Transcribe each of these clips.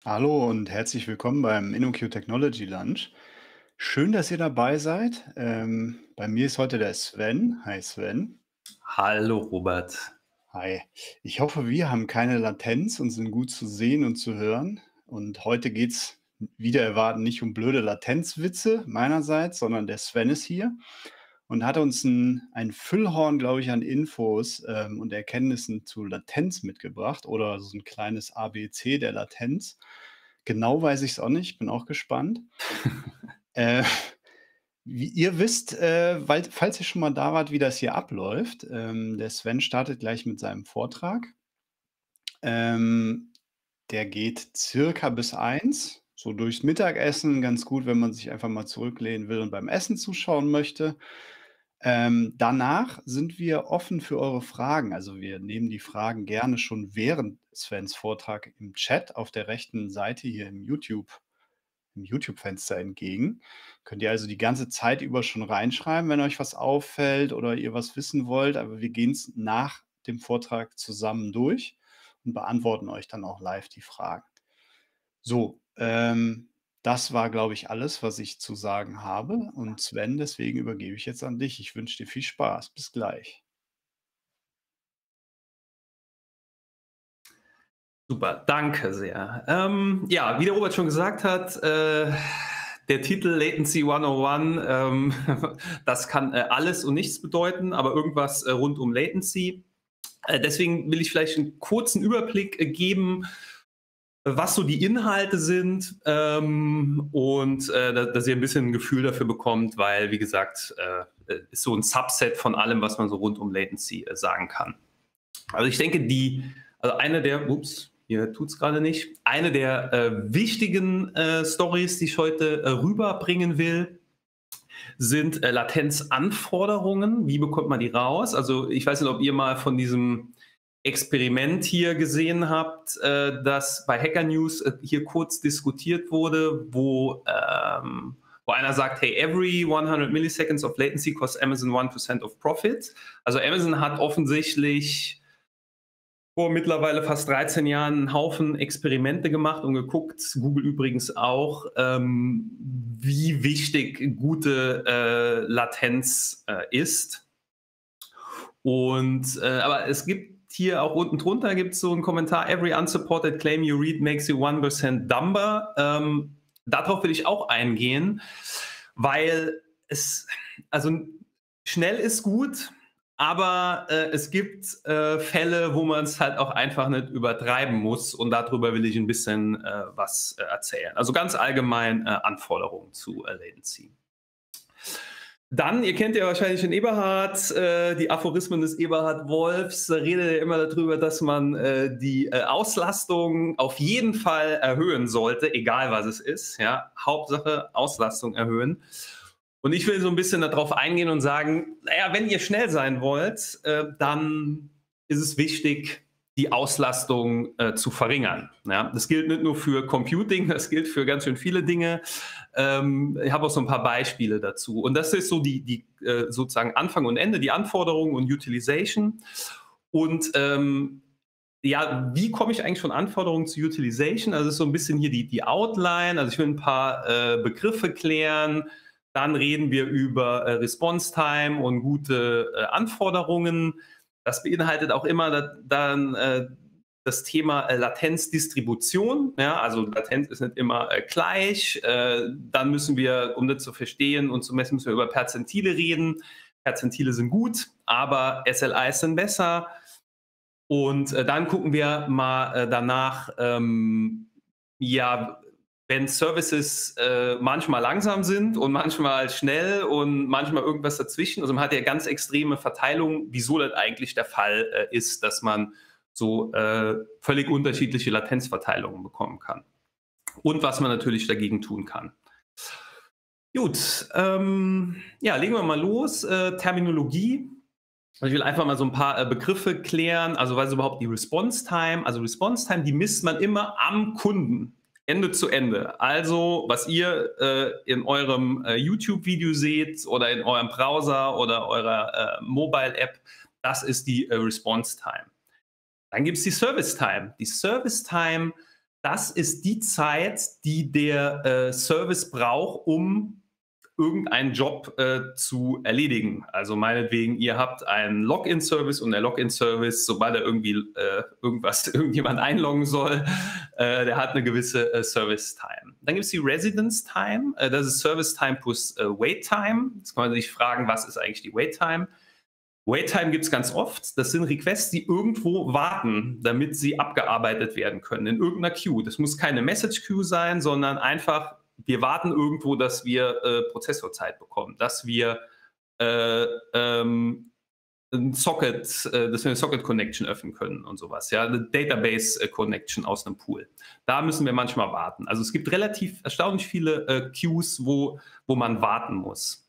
Hallo und herzlich willkommen beim InnoQ Technology Lunch. Schön, dass ihr dabei seid. Bei mir ist heute der Sven. Hi Sven. Hallo Robert. Hi. Ich hoffe, wir haben keine Latenz und sind gut zu sehen und zu hören. Und heute geht es wieder erwarten nicht um blöde Latenzwitze meinerseits, sondern der Sven ist hier und hat uns ein Füllhorn, glaube ich, an Infos und Erkenntnissen zu Latenz mitgebracht oder so ein kleines ABC der Latenz. Genau weiß ich es auch nicht, bin auch gespannt. Äh, Wie ihr wisst, weil falls ihr schon mal da wart, wie das hier abläuft, der Sven startet gleich mit seinem Vortrag. Ähm, Der geht circa bis 1, so durchs Mittagessen, ganz gut, wenn man sich einfach mal zurücklehnen will und beim Essen zuschauen möchte. Danach sind wir offen für eure Fragen. Also, wir nehmen die Fragen gerne schon während Svens Vortrag im Chat auf der rechten Seite hier im YouTube-Fenster entgegen. Könnt ihr also die ganze Zeit über schon reinschreiben, wenn euch was auffällt oder ihr was wissen wollt, aber wir gehen es nach dem Vortrag zusammen durch und beantworten euch dann auch live die Fragen. So, das war, glaube ich, alles, was ich zu sagen habe. Und Sven, deswegen übergebe ich jetzt an dich. Ich wünsche dir viel Spaß. Bis gleich. Super, danke sehr. Ja, wie der Robert schon gesagt hat, der Titel Latency 101, das kann alles und nichts bedeuten, aber irgendwas rund um Latency. Deswegen will ich vielleicht einen kurzen Überblick geben, was so die Inhalte sind und dass ihr ein bisschen ein Gefühl dafür bekommt, weil, wie gesagt, ist so ein Subset von allem, was man so rund um Latency sagen kann. Also ich denke, also hier tut es gerade nicht, eine der wichtigen Stories, die ich heute rüberbringen will, sind Latenzanforderungen. Wie bekommt man die raus? Also ich weiß nicht, ob ihr mal von diesem Experiment hier gesehen habt, das bei Hacker News hier kurz diskutiert wurde, wo einer sagt, hey, every 100 milliseconds of latency costs Amazon 1% of profit. Also Amazon hat offensichtlich vor mittlerweile fast 13 Jahren einen Haufen Experimente gemacht und geguckt, Google übrigens auch, wie wichtig gute Latenz ist. Aber es gibt hier auch unten drunter gibt es so einen Kommentar, every unsupported claim you read makes you 1% dumber. Darauf will ich auch eingehen, weil also schnell ist gut, aber es gibt Fälle, wo man es halt auch einfach nicht übertreiben muss und darüber will ich ein bisschen was erzählen. Also ganz allgemein Anforderungen zu Latency. Dann, ihr kennt ja wahrscheinlich den Eberhard, die Aphorismen des Eberhard Wolfs, da redet er immer darüber, dass man die Auslastung auf jeden Fall erhöhen sollte, egal was es ist. Ja? Hauptsache Auslastung erhöhen. Und ich will so ein bisschen darauf eingehen und sagen, naja, wenn ihr schnell sein wollt, dann ist es wichtig, die Auslastung zu verringern. Ja? Das gilt nicht nur für Computing, das gilt für ganz schön viele Dinge. Ich habe auch so ein paar Beispiele dazu. Und das ist so die sozusagen Anfang und Ende, die Anforderungen und Utilization. Und ja, wie komme ich eigentlich von Anforderungen zu Utilization? Also, das ist so ein bisschen hier die Outline. Also, ich will ein paar Begriffe klären. Dann reden wir über Response Time und gute Anforderungen. Das beinhaltet auch immer das Thema Latenzdistribution. Ja, also Latenz ist nicht immer gleich. Dann müssen wir, um das zu verstehen und zu messen, müssen wir über Perzentile reden. Perzentile sind gut, aber SLIs sind besser. Und dann gucken wir mal danach, ja, wenn Services manchmal langsam sind und manchmal schnell und manchmal irgendwas dazwischen. Also man hat ja ganz extreme Verteilungen, wieso das eigentlich der Fall ist, dass man so völlig unterschiedliche Latenzverteilungen bekommen kann. Und was man natürlich dagegen tun kann. Gut, ja, legen wir mal los. Terminologie. Ich will einfach mal so ein paar Begriffe klären. Also was ist überhaupt die Response Time? Also Response Time, die misst man immer am Kunden. Ende zu Ende. Also, was ihr in eurem YouTube-Video seht oder in eurem Browser oder eurer Mobile-App, das ist die Response Time. Dann gibt es die Service Time. Die Service Time, das ist die Zeit, die der Service braucht, um irgendeinen Job zu erledigen. Also meinetwegen, ihr habt einen Login-Service und der Login-Service, sobald er irgendwie irgendjemand einloggen soll, der hat eine gewisse Service-Time. Dann gibt es die Residence-Time, das ist Service-Time plus Wait-Time. Jetzt kann man sich fragen, was ist eigentlich die Wait-Time? Wait-Time gibt es ganz oft. Das sind Requests, die irgendwo warten, damit sie abgearbeitet werden können, in irgendeiner Queue. Das muss keine Message-Queue sein, sondern einfach, wir warten irgendwo, dass wir Prozessorzeit bekommen, dass wir ein Socket, dass wir eine Socket-Connection öffnen können und sowas. Ja, eine Database-Connection aus einem Pool. Da müssen wir manchmal warten. Also es gibt relativ erstaunlich viele Queues, wo man warten muss.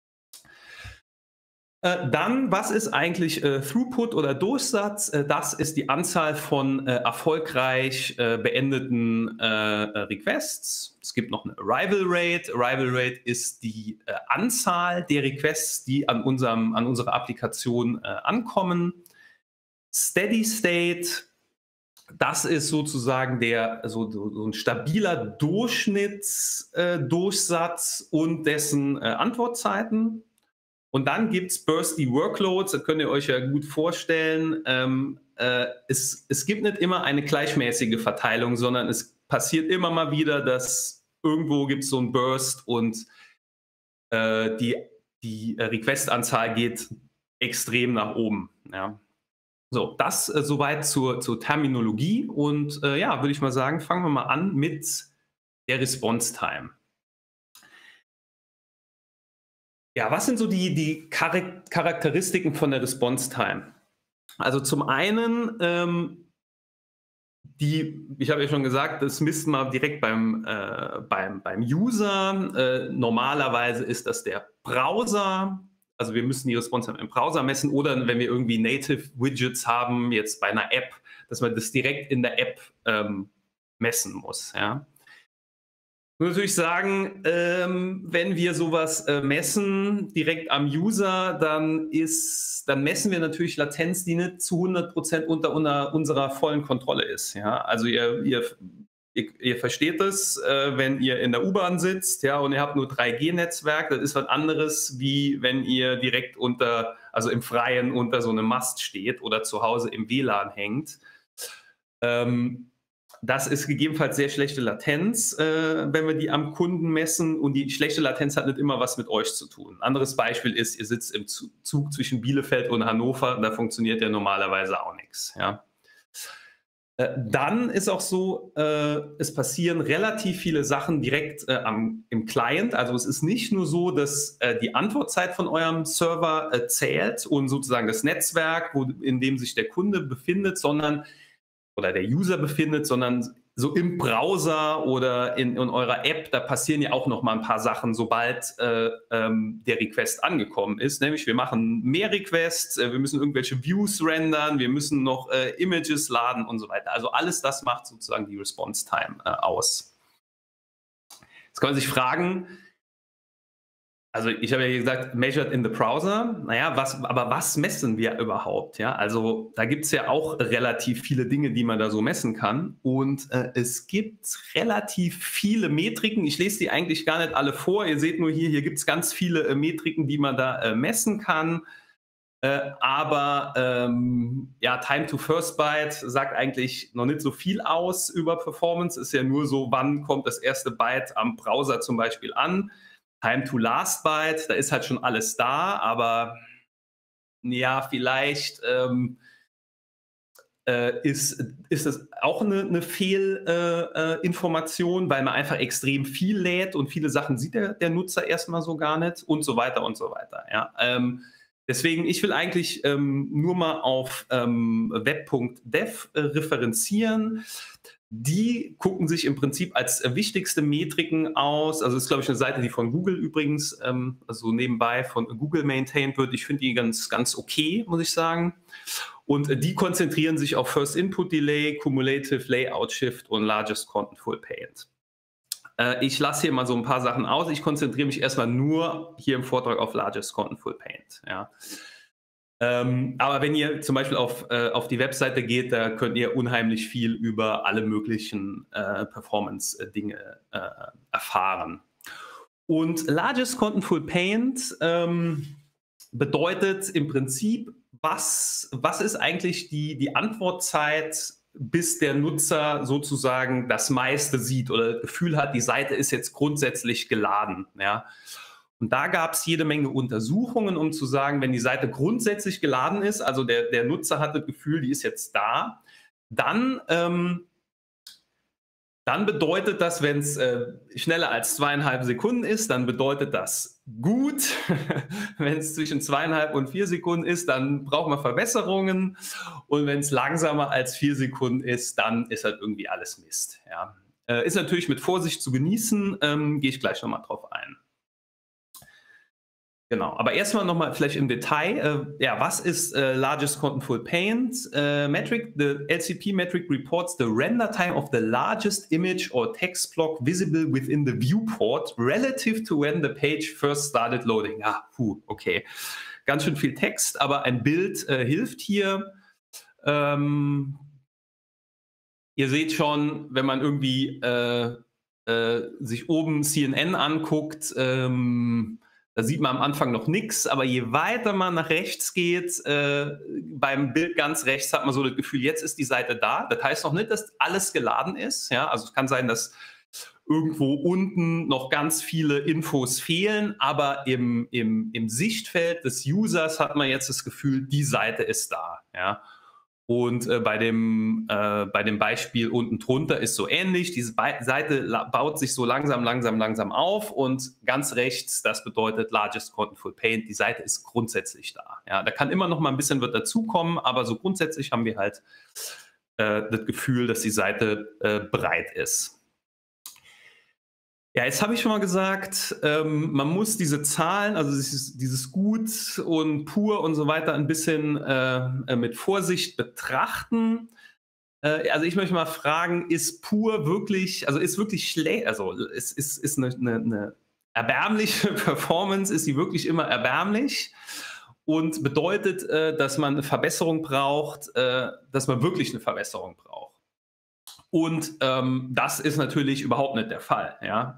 Dann, was ist eigentlich Throughput oder Durchsatz? Das ist die Anzahl von erfolgreich beendeten Requests. Es gibt noch eine Arrival Rate. Arrival Rate ist die Anzahl der Requests, die an unserer Applikation ankommen. Steady State, das ist sozusagen so ein stabiler Durchschnittsdurchsatz und dessen Antwortzeiten. Und dann gibt es Bursty Workloads, das könnt ihr euch ja gut vorstellen. Es gibt nicht immer eine gleichmäßige Verteilung, sondern es passiert immer mal wieder, dass irgendwo gibt es so einen Burst und die Requestanzahl geht extrem nach oben. Ja. So, das soweit zur Terminologie. Und ja, würde ich mal sagen, fangen wir mal an mit der Response Time. Ja, was sind so die Charakteristiken von der Response Time? Also zum einen, ich habe ja schon gesagt, das misst man direkt beim User. Normalerweise ist das der Browser. Also wir müssen die Response Time im Browser messen oder wenn wir irgendwie Native Widgets haben, jetzt bei einer App, dass man das direkt in der App messen muss. Ja. Ich muss natürlich sagen, wenn wir sowas messen direkt am User, dann messen wir natürlich Latenz, die nicht zu 100% unter unserer vollen Kontrolle ist. Ja? Also ihr versteht es, wenn ihr in der U-Bahn sitzt, ja, und ihr habt nur 3G-Netzwerk, das ist was anderes, wie wenn ihr direkt also im Freien unter so einem Mast steht oder zu Hause im WLAN hängt. Das ist gegebenenfalls sehr schlechte Latenz, wenn wir die am Kunden messen. Und die schlechte Latenz hat nicht immer was mit euch zu tun. Ein anderes Beispiel ist, ihr sitzt im Zug zwischen Bielefeld und Hannover, da funktioniert ja normalerweise auch nichts. Ja. Dann ist auch so, es passieren relativ viele Sachen direkt im Client. Also es ist nicht nur so, dass die Antwortzeit von eurem Server zählt und sozusagen das Netzwerk, in dem sich der Kunde befindet, oder der User befindet, sondern so im Browser oder in eurer App, da passieren ja auch noch mal ein paar Sachen, sobald der Request angekommen ist. Nämlich wir machen mehr Requests, wir müssen irgendwelche Views rendern, wir müssen noch Images laden und so weiter. Also alles das macht sozusagen die Response Time aus. Jetzt kann man sich fragen, also ich habe ja gesagt, measured in the browser. Naja, aber was messen wir überhaupt? Ja, also da gibt es ja auch relativ viele Dinge, die man da so messen kann. Und es gibt relativ viele Metriken. Ich lese die eigentlich gar nicht alle vor. Ihr seht nur hier gibt es ganz viele Metriken, die man da messen kann. Aber ja, Time to First Byte sagt eigentlich noch nicht so viel aus über Performance. Ist ja nur so, wann kommt das erste Byte am Browser zum Beispiel an. Time to Last Byte, da ist halt schon alles da, aber ja, vielleicht ist das auch eine Fehlinformation, weil man einfach extrem viel lädt und viele Sachen sieht der Nutzer erstmal so gar nicht und so weiter und so weiter. Ja. Deswegen, ich will eigentlich nur mal auf web.dev referenzieren. Die gucken sich im Prinzip als wichtigste Metriken aus. Also das ist, glaube ich, eine Seite, die von Google übrigens, also nebenbei von Google maintained wird. Ich finde die ganz, ganz okay, muss ich sagen. Und die konzentrieren sich auf First Input Delay, Cumulative Layout Shift und Largest Contentful Paint. Ich lasse hier mal so ein paar Sachen aus. Ich konzentriere mich erstmal nur hier im Vortrag auf Largest Contentful Paint. Ja. Aber wenn ihr zum Beispiel auf die Webseite geht, da könnt ihr unheimlich viel über alle möglichen Performance-Dinge erfahren. Und Largest Contentful Paint bedeutet im Prinzip, was ist eigentlich die Antwortzeit, bis der Nutzer sozusagen das meiste sieht oder das Gefühl hat, die Seite ist jetzt grundsätzlich geladen. Ja? Und da gab es jede Menge Untersuchungen, um zu sagen, wenn die Seite grundsätzlich geladen ist, also der Nutzer hat das Gefühl, die ist jetzt da, dann bedeutet das, wenn es schneller als 2,5 Sekunden ist, dann bedeutet das gut. Wenn es zwischen 2,5 und 4 Sekunden ist, dann braucht man Verbesserungen. Und wenn es langsamer als 4 Sekunden ist, dann ist halt irgendwie alles Mist. Ja. Ist natürlich mit Vorsicht zu genießen, gehe ich gleich nochmal drauf ein. Genau, aber erstmal nochmal vielleicht im Detail, was ist Largest Contentful Paint Metric? The LCP metric reports the render time of the largest image or text block visible within the viewport relative to when the page first started loading. Okay. Ganz schön viel Text, aber ein Bild hilft hier. Ihr seht schon, wenn man irgendwie sich oben CNN anguckt, da sieht man am Anfang noch nichts, aber je weiter man nach rechts geht, beim Bild ganz rechts hat man so das Gefühl, jetzt ist die Seite da. Das heißt noch nicht, dass alles geladen ist. Ja? Also es kann sein, dass irgendwo unten noch ganz viele Infos fehlen, aber im Sichtfeld des Users hat man jetzt das Gefühl, die Seite ist da. Ja? Und bei dem Beispiel unten drunter ist so ähnlich. Diese Seite baut sich so langsam auf und ganz rechts, das bedeutet Largest Contentful Paint, die Seite ist grundsätzlich da. Ja, da kann immer noch mal ein bisschen was dazukommen, aber so grundsätzlich haben wir halt das Gefühl, dass die Seite bereit ist. Ja, jetzt habe ich schon mal gesagt, man muss diese Zahlen, also dieses Gut und Pur und so weiter ein bisschen mit Vorsicht betrachten. Also ich möchte mal fragen, ist Pur wirklich, also ist wirklich schlecht, also ist eine erbärmliche Performance, ist sie wirklich immer erbärmlich und bedeutet, dass man eine Verbesserung braucht, dass man wirklich eine Verbesserung braucht. Und das ist natürlich überhaupt nicht der Fall. Ja?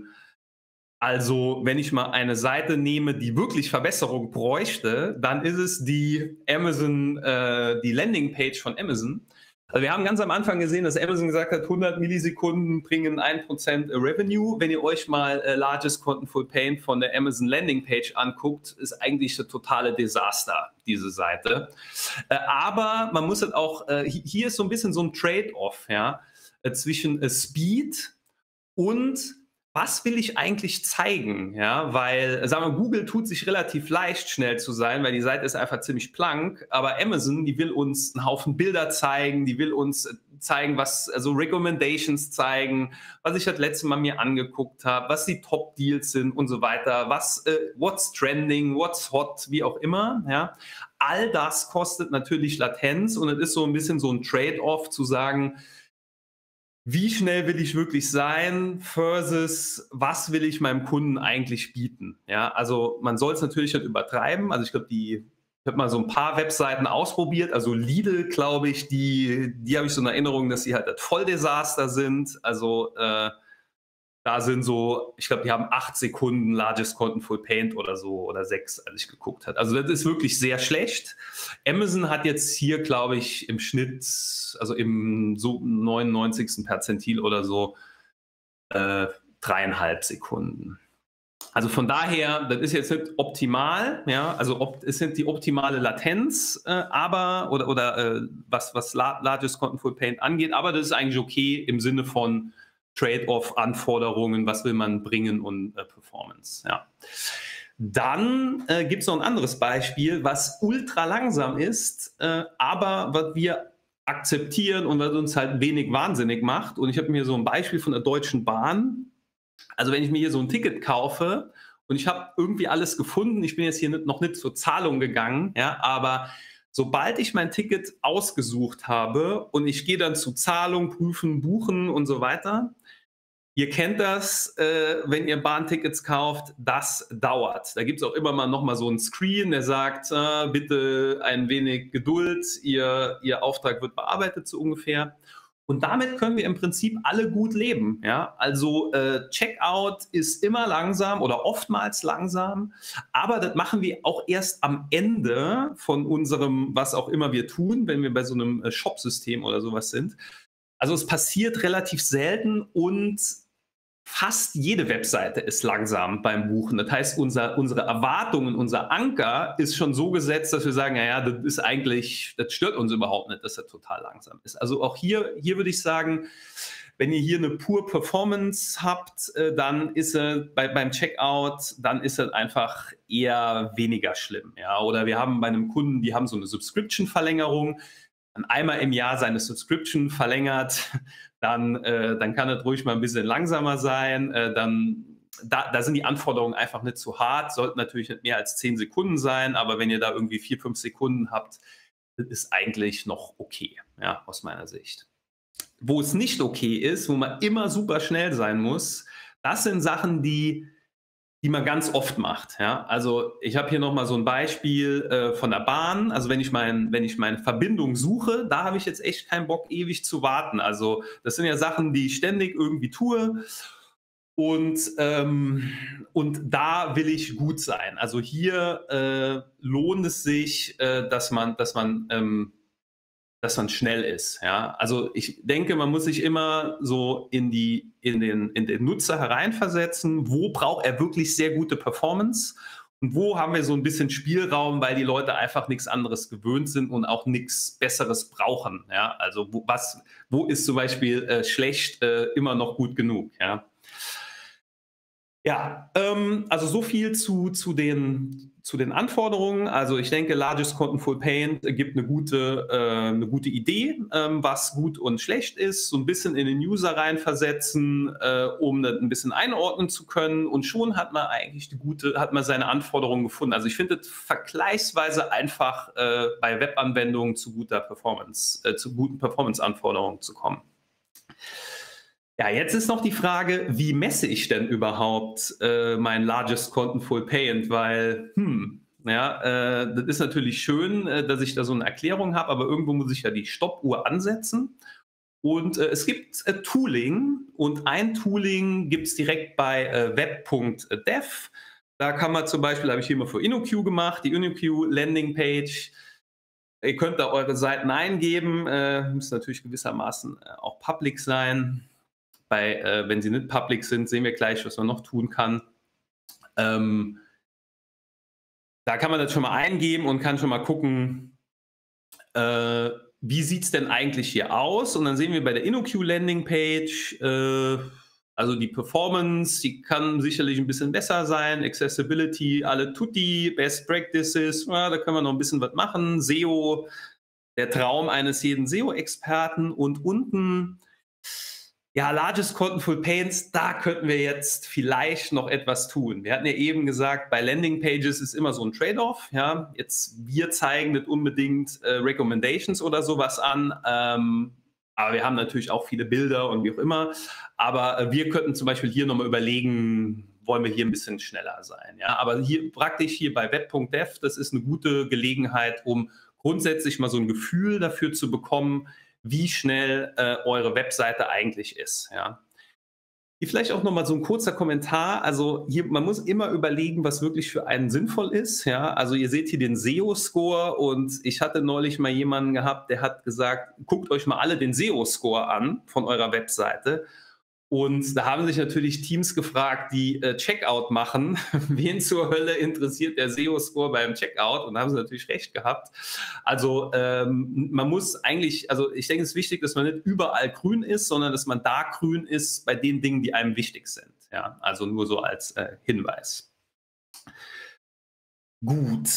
Also wenn ich mal eine Seite nehme, die wirklich Verbesserung bräuchte, dann ist es die Landingpage von Amazon. Also wir haben ganz am Anfang gesehen, dass Amazon gesagt hat, 100 Millisekunden bringen 1% Revenue. Wenn ihr euch mal Largest Contentful Paint von der Amazon Landingpage anguckt, ist eigentlich ein totale Desaster, diese Seite. Aber man muss halt auch, hier ist so ein bisschen so ein Trade-off, ja, zwischen Speed und was will ich eigentlich zeigen? Ja, weil, sagen wir, Google tut sich relativ leicht, schnell zu sein, weil die Seite ist einfach ziemlich blank. Aber Amazon, die will uns einen Haufen Bilder zeigen, die will uns zeigen, also Recommendations zeigen, was ich das letzte Mal mir angeguckt habe, was die Top-Deals sind und so weiter, what's trending, what's hot, wie auch immer. Ja. All das kostet natürlich Latenz und es ist so ein bisschen so ein Trade-off zu sagen, wie schnell will ich wirklich sein versus was will ich meinem Kunden eigentlich bieten? Ja, also man soll es natürlich nicht übertreiben. Also ich glaube, ich habe mal so ein paar Webseiten ausprobiert. Also Lidl, glaube ich, die habe ich so in Erinnerung, dass sie halt das Volldesaster sind. Also da sind so, ich glaube, die haben 8 Sekunden Largest Contentful Paint oder so oder 6, als ich geguckt habe. Also das ist wirklich sehr schlecht. Amazon hat jetzt hier, glaube ich, im Schnitt, also im so 99. Perzentil oder so, 3,5 Sekunden. Also von daher, das ist jetzt nicht optimal, ja, also es sind die optimale Latenz, was Largest Contentful Paint angeht, aber das ist eigentlich okay im Sinne von Trade-off-Anforderungen, was will man bringen und Performance. Ja. Dann gibt es noch ein anderes Beispiel, was ultra langsam ist, aber was wir akzeptieren und was uns halt wenig wahnsinnig macht. Und ich habe mir so ein Beispiel von der Deutschen Bahn. Also wenn ich mir hier so ein Ticket kaufe und ich habe irgendwie alles gefunden, ich bin jetzt hier noch nicht zur Zahlung gegangen, ja, aber sobald ich mein Ticket ausgesucht habe und ich gehe dann zu Zahlung, prüfen, buchen und so weiter, Ihr kennt das, wenn ihr Bahntickets kauft, das dauert. Da gibt es auch immer mal noch mal so einen Screen, der sagt, bitte ein wenig Geduld, Ihr Auftrag wird bearbeitet so ungefähr. Und damit können wir im Prinzip alle gut leben. Ja? Also Checkout ist immer langsam oder oftmals langsam, aber das machen wir auch erst am Ende von unserem, was auch immer wir tun, wenn wir bei so einem Shop-System oder sowas sind. Also es passiert relativ selten und fast jede Webseite ist langsam beim Buchen. Das heißt, unsere Erwartungen, unser Anker ist schon so gesetzt, dass wir sagen, naja, das ist eigentlich, das stört uns überhaupt nicht, dass er total langsam ist. Also auch hier würde ich sagen, wenn ihr hier eine pure Performance habt, dann ist er beim Checkout, dann ist es einfach eher weniger schlimm. Ja? Oder wir haben bei einem Kunden, die haben so eine Subscription-Verlängerung, dann einmal im Jahr seine Subscription verlängert, dann kann es ruhig mal ein bisschen langsamer sein. Da sind die Anforderungen einfach nicht zu hart, sollten natürlich nicht mehr als 10 Sekunden sein, aber wenn ihr da irgendwie 4, 5 Sekunden habt, das ist eigentlich noch okay, ja, aus meiner Sicht. Wo es nicht okay ist, wo man immer super schnell sein muss, das sind Sachen, die man ganz oft macht. Ja? Also ich habe hier nochmal so ein Beispiel von der Bahn. Also wenn ich meine Verbindung suche, da habe ich jetzt echt keinen Bock, ewig zu warten. Also das sind ja Sachen, die ich ständig irgendwie tue. Und da will ich gut sein. Also hier lohnt es sich, dass man schnell ist. Ja? Also ich denke, man muss sich immer so in den Nutzer hereinversetzen, wo braucht er wirklich sehr gute Performance und wo haben wir so ein bisschen Spielraum, weil die Leute einfach nichts anderes gewöhnt sind und auch nichts Besseres brauchen. Ja? Also wo ist zum Beispiel schlecht immer noch gut genug? Ja, ja, also so viel zu den Anforderungen. Also ich denke, Largest Contentful Paint gibt eine gute Idee, was gut und schlecht ist, so ein bisschen in den User reinversetzen, um das ein bisschen einordnen zu können, und schon hat man eigentlich seine Anforderungen gefunden. Also ich finde es vergleichsweise einfach, bei Webanwendungen zu guten Performance-Anforderungen zu kommen. Ja, jetzt ist noch die Frage, wie messe ich denn überhaupt mein Largest Contentful Paint? Weil, das ist natürlich schön, dass ich da so eine Erklärung habe, aber irgendwo muss ich ja die Stoppuhr ansetzen. Und es gibt Tooling, und ein Tooling gibt es direkt bei web.dev. Da kann man zum Beispiel, habe ich hier mal für InnoQ gemacht, die InnoQ Landing Page. Ihr könnt da eure Seiten eingeben, müssen natürlich gewissermaßen auch public sein. Wenn sie nicht public sind, sehen wir gleich, was man noch tun kann. Da kann man das schon mal eingeben und kann schon mal gucken, wie sieht es denn eigentlich hier aus? Und dann sehen wir bei der InnoQ Landing Page, also die Performance, die kann sicherlich ein bisschen besser sein. Accessibility, alle tutti, Best Practices, da können wir noch ein bisschen was machen. SEO, der Traum eines jeden SEO-Experten. Und unten, ja, Largest Contentful Paints, da könnten wir jetzt vielleicht noch etwas tun. Wir hatten ja eben gesagt, bei Landing Pages ist immer so ein Trade-off. Ja? Wir zeigen nicht unbedingt Recommendations oder sowas an, aber wir haben natürlich auch viele Bilder und wie auch immer. Aber wir könnten zum Beispiel hier nochmal überlegen, wollen wir hier ein bisschen schneller sein. Ja? Aber hier praktisch hier bei web.dev, das ist eine gute Gelegenheit, um grundsätzlich mal so ein Gefühl dafür zu bekommen, wie schnell eure Webseite eigentlich ist. Ja. Hier vielleicht auch nochmal so ein kurzer Kommentar. Also hier, man muss immer überlegen, was wirklich für einen sinnvoll ist. Ja. Also ihr seht hier den SEO-Score, und ich hatte neulich mal jemanden gehabt, der hat gesagt, guckt euch mal alle den SEO-Score an von eurer Webseite. Und da haben sich natürlich Teams gefragt, die Checkout machen. Wen zur Hölle interessiert der SEO-Score beim Checkout? Und da haben sie natürlich recht gehabt. Also man muss eigentlich, also ich denke, es ist wichtig, dass man nicht überall grün ist, sondern dass man da grün ist bei den Dingen, die einem wichtig sind. Ja, also nur so als Hinweis. Gut.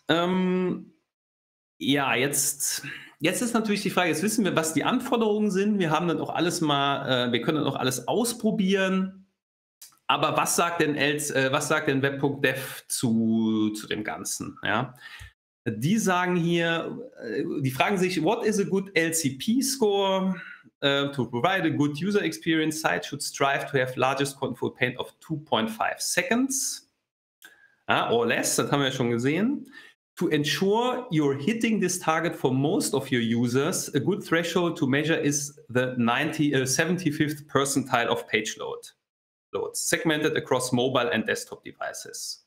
Ja, jetzt ist natürlich die Frage, jetzt wissen wir, was die Anforderungen sind. Wir haben dann auch alles wir können dann auch alles ausprobieren. Aber was sagt denn web.dev zu dem Ganzen? Ja? Die sagen hier, die fragen sich, what is a good LCP score? to provide a good user experience, site should strive to have largest contentful paint of 2.5 seconds. Or less, das haben wir ja schon gesehen. To ensure you're hitting this target for most of your users, a good threshold to measure is the 75th percentile of page loads, segmented across mobile and desktop devices.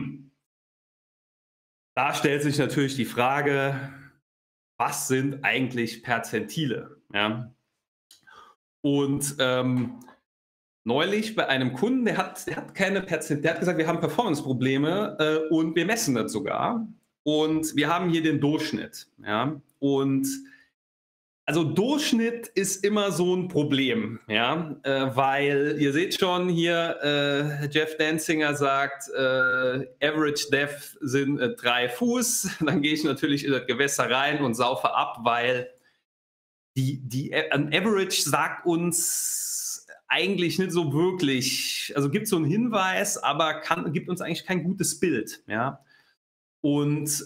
Da stellt sich natürlich die Frage, was sind eigentlich Perzentile? Ja? Und neulich bei einem Kunden, der hat keine Perzentile, der hat gesagt, wir haben Performance-Probleme und wir messen das sogar. Und wir haben hier den Durchschnitt. Ja? Und also Durchschnitt ist immer so ein Problem, ja? Weil ihr seht schon hier, Jeff Danzinger sagt, Average Depth sind 3 Fuß. Dann gehe ich natürlich in das Gewässer rein und saufe ab, weil ein Average sagt uns eigentlich nicht so wirklich, also gibt so einen Hinweis, aber gibt uns eigentlich kein gutes Bild. Ja? Und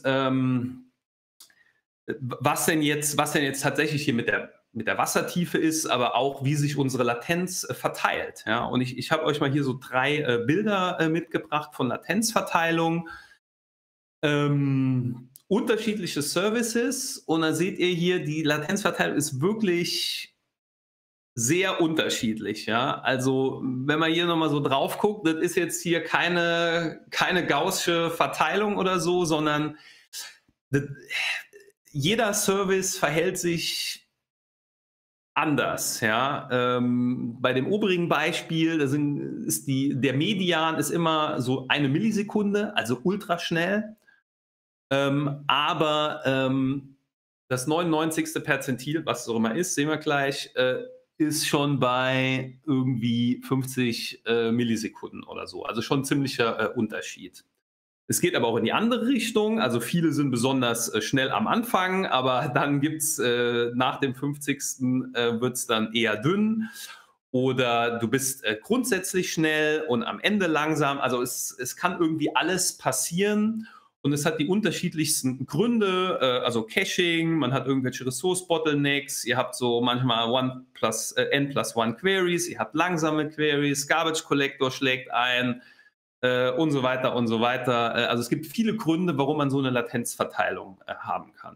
was denn jetzt tatsächlich hier mit der Wassertiefe ist, aber auch wie sich unsere Latenz verteilt. Ja? Und ich habe euch mal hier so 3 Bilder mitgebracht von Latenzverteilung. Unterschiedliche Services und dann seht ihr hier, die Latenzverteilung ist wirklich sehr unterschiedlich. Ja? Also wenn man hier nochmal so drauf guckt, das ist jetzt hier keine gaußsche Verteilung oder so, sondern jeder Service verhält sich anders. Ja? Bei dem oberen Beispiel, der Median ist immer so 1 Millisekunde, also ultraschnell. Aber das 99. Perzentil, was es auch immer ist, sehen wir gleich, ist schon bei irgendwie 50 Millisekunden oder so. Also schon ein ziemlicher Unterschied. Es geht aber auch in die andere Richtung. Also viele sind besonders schnell am Anfang, aber dann gibt es nach dem 50. wird es dann eher dünn. Oder du bist grundsätzlich schnell und am Ende langsam. Also es kann irgendwie alles passieren. Und es hat die unterschiedlichsten Gründe, also Caching, man hat irgendwelche Ressource-Bottlenecks, ihr habt so manchmal n+1 Queries, ihr habt langsame Queries, Garbage Collector schlägt ein und so weiter und so weiter. Also es gibt viele Gründe, warum man so eine Latenzverteilung haben kann.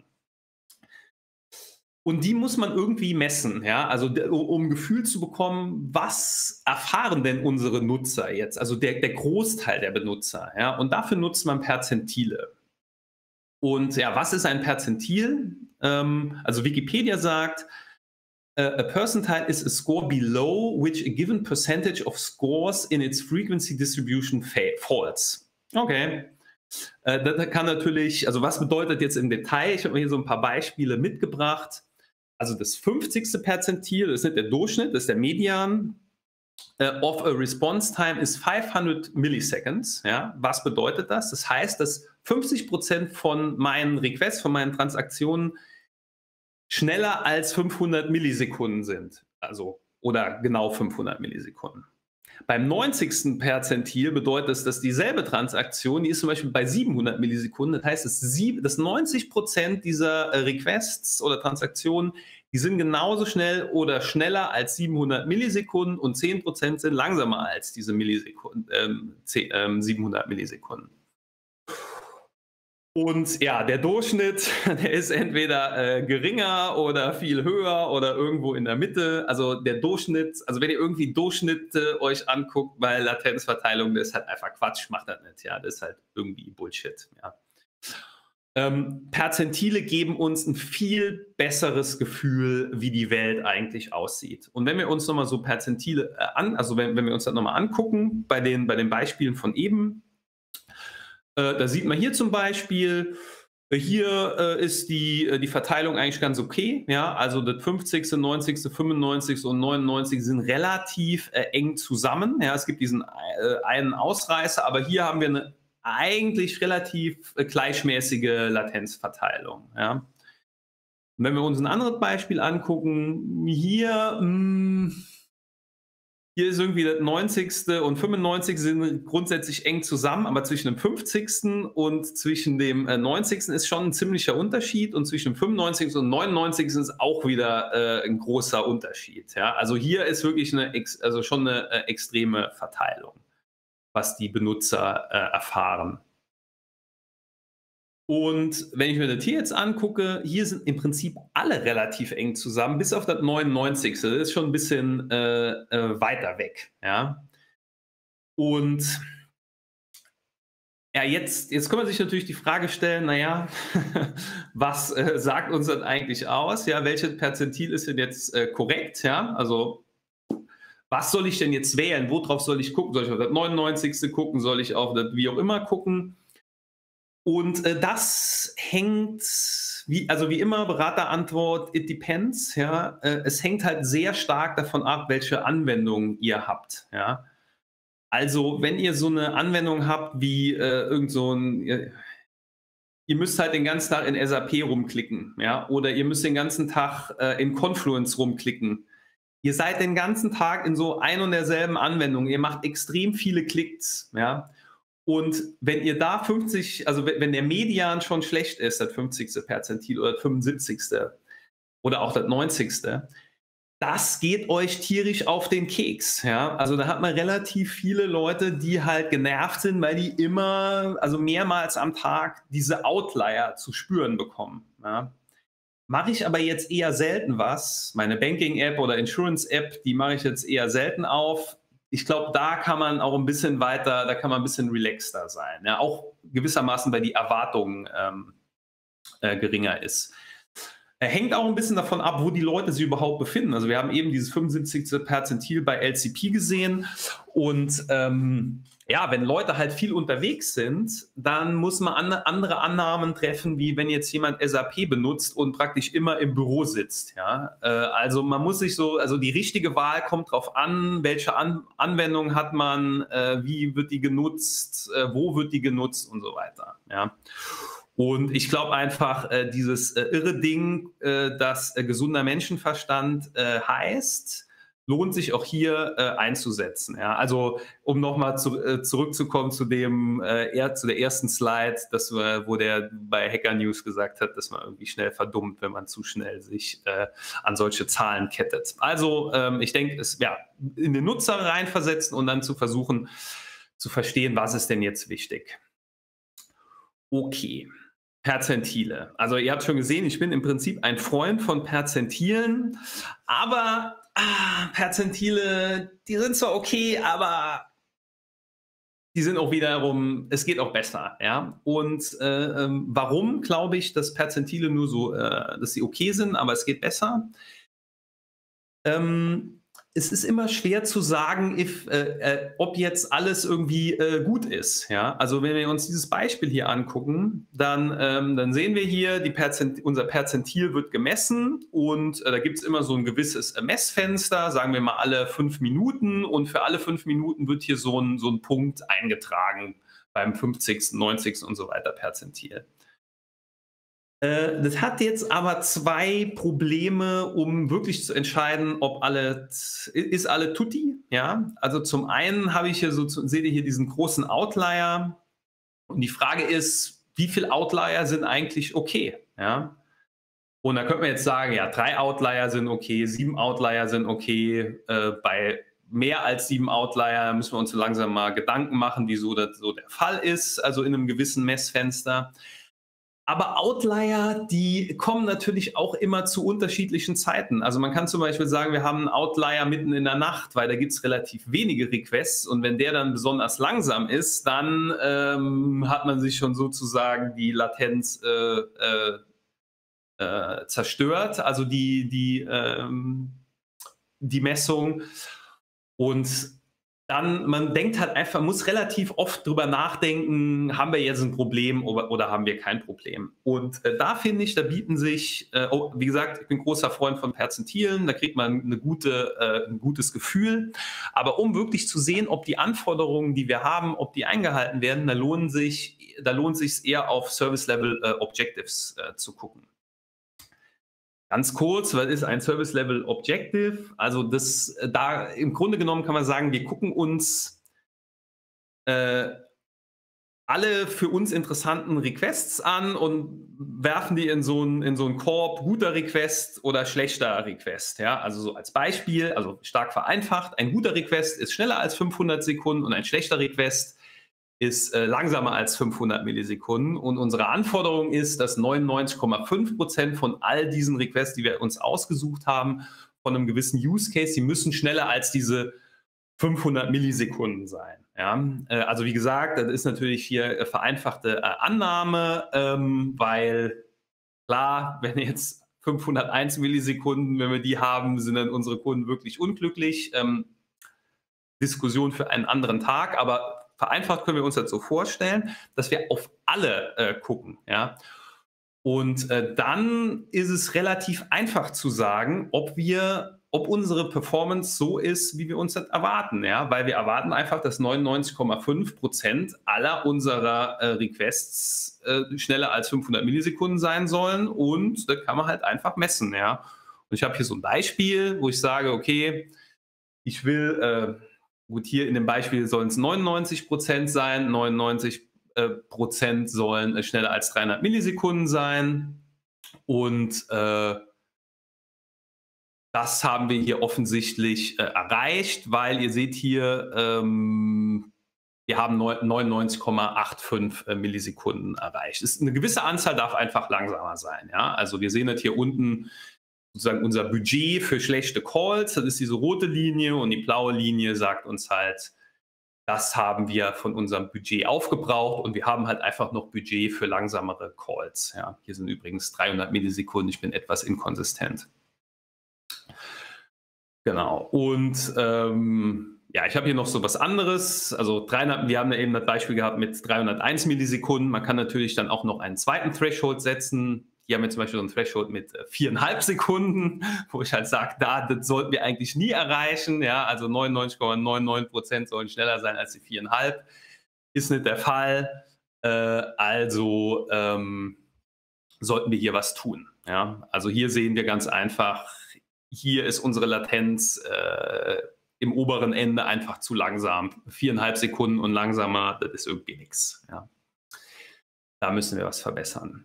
Und die muss man irgendwie messen, ja, also um ein Gefühl zu bekommen, was erfahren denn unsere Nutzer jetzt, also der Großteil der Benutzer, ja, und dafür nutzt man Perzentile. Und ja, was ist ein Perzentil? Also Wikipedia sagt, a percentile is a score below which a given percentage of scores in its frequency distribution falls. Okay. Das kann natürlich, also was bedeutet jetzt im Detail? Ich habe mir hier so ein paar Beispiele mitgebracht. Also das 50. Perzentil, das ist nicht der Durchschnitt, das ist der Median of a response time is 500 Milliseconds. Ja? Was bedeutet das? Das heißt, dass 50% von meinen Requests, von meinen Transaktionen schneller als 500 Millisekunden sind. Also, oder genau 500 Millisekunden. Beim 90. Perzentil bedeutet das, dass dieselbe Transaktion, die ist zum Beispiel bei 700 Millisekunden, das heißt, dass 90% dieser Requests oder Transaktionen, die sind genauso schnell oder schneller als 700 Millisekunden und 10% sind langsamer als diese 700 Millisekunden. Und ja, der Durchschnitt, der ist entweder geringer oder viel höher oder irgendwo in der Mitte. Also der Durchschnitt, also wenn ihr irgendwie Durchschnitte euch anguckt bei Latenzverteilung, das ist halt einfach Quatsch, macht das nicht. Ja, das ist halt irgendwie Bullshit. Ja. Perzentile geben uns ein viel besseres Gefühl, wie die Welt eigentlich aussieht. Und wenn wir uns nochmal so Perzentile wenn wir uns das nochmal angucken, bei den Beispielen von eben, da sieht man hier zum Beispiel, hier ist die Verteilung eigentlich ganz okay. Ja? Also das 50., 90., 95. und 99 sind relativ eng zusammen. Ja? Es gibt diesen einen Ausreißer, aber hier haben wir eine eigentlich relativ gleichmäßige Latenzverteilung. Ja? Und wenn wir uns ein anderes Beispiel angucken, hier Hier ist irgendwie das 90. und 95. sind grundsätzlich eng zusammen, aber zwischen dem 50. und zwischen dem 90. ist schon ein ziemlicher Unterschied und zwischen dem 95. und 99. ist auch wieder ein großer Unterschied. Ja? Also hier ist wirklich also schon eine extreme Verteilung, was die Benutzer erfahren. Und wenn ich mir das hier jetzt angucke, hier sind im Prinzip alle relativ eng zusammen, bis auf das 99. Das ist schon ein bisschen weiter weg. Ja? Und ja, jetzt kann man sich natürlich die Frage stellen, naja, was sagt uns das eigentlich aus? Ja, welches Perzentil ist denn jetzt korrekt? Ja, also was soll ich denn jetzt wählen? Worauf soll ich gucken? Soll ich auf das 99. gucken? Soll ich auf das wie auch immer gucken? Und das hängt, also wie immer, Beraterantwort, it depends. Ja? Es hängt halt sehr stark davon ab, welche Anwendung ihr habt. Ja? Also wenn ihr so eine Anwendung habt wie irgend so ein, ihr müsst halt den ganzen Tag in SAP rumklicken, ja? Oder ihr müsst den ganzen Tag in Confluence rumklicken. Ihr seid den ganzen Tag in so ein und derselben Anwendung. Ihr macht extrem viele Klicks. Ja? Und wenn ihr da 50, also wenn der Median schon schlecht ist, das 50. Perzentil oder das 75. oder auch das 90., das geht euch tierisch auf den Keks. Ja? Also da hat man relativ viele Leute, die halt genervt sind, weil die immer, also mehrmals am Tag diese Outlier zu spüren bekommen. Ja? Mache ich aber jetzt eher selten was. Meine Banking-App oder Insurance-App, die mache ich jetzt eher selten auf. Ich glaube, da kann man auch ein bisschen weiter, da kann man ein bisschen relaxter sein. Ja, auch gewissermaßen, weil die Erwartung geringer ist. Hängt auch ein bisschen davon ab, wo die Leute sich überhaupt befinden. Also wir haben eben dieses 75. Perzentil bei LCP gesehen. Und ja, wenn Leute halt viel unterwegs sind, dann muss man andere Annahmen treffen, wie wenn jetzt jemand SAP benutzt und praktisch immer im Büro sitzt. Ja? Also man muss sich so, also die richtige Wahl kommt drauf an, welche Anwendung hat man, wie wird die genutzt, wo wird die genutzt und so weiter. Ja? Und ich glaube einfach, dieses irre Ding, das gesunder Menschenverstand heißt, lohnt sich auch hier einzusetzen. Ja? Also um nochmal zurückzukommen zu der ersten Slide, wo der bei Hacker News gesagt hat, dass man irgendwie schnell verdummt, wenn man zu schnell sich an solche Zahlen kettet. Also ich denke, es in den Nutzer reinversetzen und dann zu versuchen zu verstehen, was ist denn jetzt wichtig. Okay. Perzentile. Also ihr habt schon gesehen, ich bin im Prinzip ein Freund von Perzentilen, aber Perzentile, die sind zwar okay, aber die sind auch wiederum, es geht auch besser. Ja? Und warum glaube ich, dass Perzentile nur so, dass sie okay sind, aber es geht besser? Es ist immer schwer zu sagen, ob jetzt alles irgendwie gut ist. Ja? Also wenn wir uns dieses Beispiel hier angucken, dann sehen wir hier, unser Perzentil wird gemessen und da gibt es immer so ein gewisses Messfenster, sagen wir mal alle 5 Minuten und für alle 5 Minuten wird hier so ein Punkt eingetragen beim 50., 90. und so weiter Perzentil. Das hat jetzt aber 2 Probleme, um wirklich zu entscheiden, ob alle tutti. Ja? Also zum einen habe ich hier seht ihr hier diesen großen Outlier und die Frage ist, wie viele Outlier sind eigentlich okay? Ja? Und da könnte man jetzt sagen, ja, 3 Outlier sind okay, 7 Outlier sind okay. Bei mehr als 7 Outlier müssen wir uns so langsam mal Gedanken machen, wieso das so der Fall ist, also in einem gewissen Messfenster. Aber Outlier, die kommen natürlich auch immer zu unterschiedlichen Zeiten. Also man kann zum Beispiel sagen, wir haben einen Outlier mitten in der Nacht, weil da gibt es relativ wenige Requests und wenn der dann besonders langsam ist, dann hat man sich schon sozusagen die Latenz zerstört, also die Messung. Und dann, man denkt halt einfach, muss relativ oft drüber nachdenken, haben wir jetzt ein Problem oder haben wir kein Problem. Und da finde ich, da bieten sich, wie gesagt, ich bin großer Freund von Perzentilen, da kriegt man ein gutes Gefühl. Aber um wirklich zu sehen, ob die Anforderungen, die wir haben, ob die eingehalten werden, da lohnt sich es eher auf Service-Level Objectives zu gucken. Ganz kurz, was ist ein Service Level Objective? Also das, da im Grunde genommen kann man sagen, wir gucken uns äh, alle für uns interessanten Requests an und werfen die in so einen Korb, guter Request oder schlechter Request. Ja? Also so als Beispiel, also stark vereinfacht, ein guter Request ist schneller als 500 Sekunden und ein schlechter Request ist langsamer als 500 Millisekunden. Und unsere Anforderung ist, dass 99,5% von all diesen Requests, die wir uns ausgesucht haben, von einem gewissen Use Case, die müssen schneller als diese 500 Millisekunden sein. Ja? Also wie gesagt, das ist natürlich hier vereinfachte Annahme, weil klar, wenn jetzt 501 Millisekunden, wenn wir die haben, sind dann unsere Kunden wirklich unglücklich. Diskussion für einen anderen Tag, aber vereinfacht können wir uns das so vorstellen, dass wir auf alle gucken. Ja? Und dann ist es relativ einfach zu sagen, ob unsere Performance so ist, wie wir uns das erwarten. Ja? Weil wir erwarten einfach, dass 99,5% aller unserer Requests schneller als 500 Millisekunden sein sollen. Und das kann man halt einfach messen. Ja? Und ich habe hier so ein Beispiel, wo ich sage, okay, ich will, gut, hier in dem Beispiel sollen es 99% sein, 99% sollen schneller als 300 Millisekunden sein. Und das haben wir hier offensichtlich erreicht, weil ihr seht hier, wir haben 99,85 Millisekunden erreicht. Eine gewisse Anzahl darf einfach langsamer sein. Ja? Also wir sehen das hier unten, sozusagen unser Budget für schlechte Calls, das ist diese rote Linie, und die blaue Linie sagt uns halt, das haben wir von unserem Budget aufgebraucht und wir haben halt einfach noch Budget für langsamere Calls. Ja, hier sind übrigens 300 Millisekunden, ich bin etwas inkonsistent. Genau, und ja, ich habe hier noch so was anderes. Also 300, wir haben ja eben das Beispiel gehabt mit 301 Millisekunden. Man kann natürlich dann auch noch einen zweiten Threshold setzen. Hier haben wir zum Beispiel so einen Threshold mit 4,5 Sekunden, wo ich halt sage, das sollten wir eigentlich nie erreichen. Ja, also 99,99% sollen schneller sein als die 4,5. Ist nicht der Fall. Also sollten wir hier was tun. Ja, also hier sehen wir ganz einfach, hier ist unsere Latenz im oberen Ende einfach zu langsam. 4,5 Sekunden und langsamer, das ist irgendwie nichts. Ja. Da müssen wir was verbessern.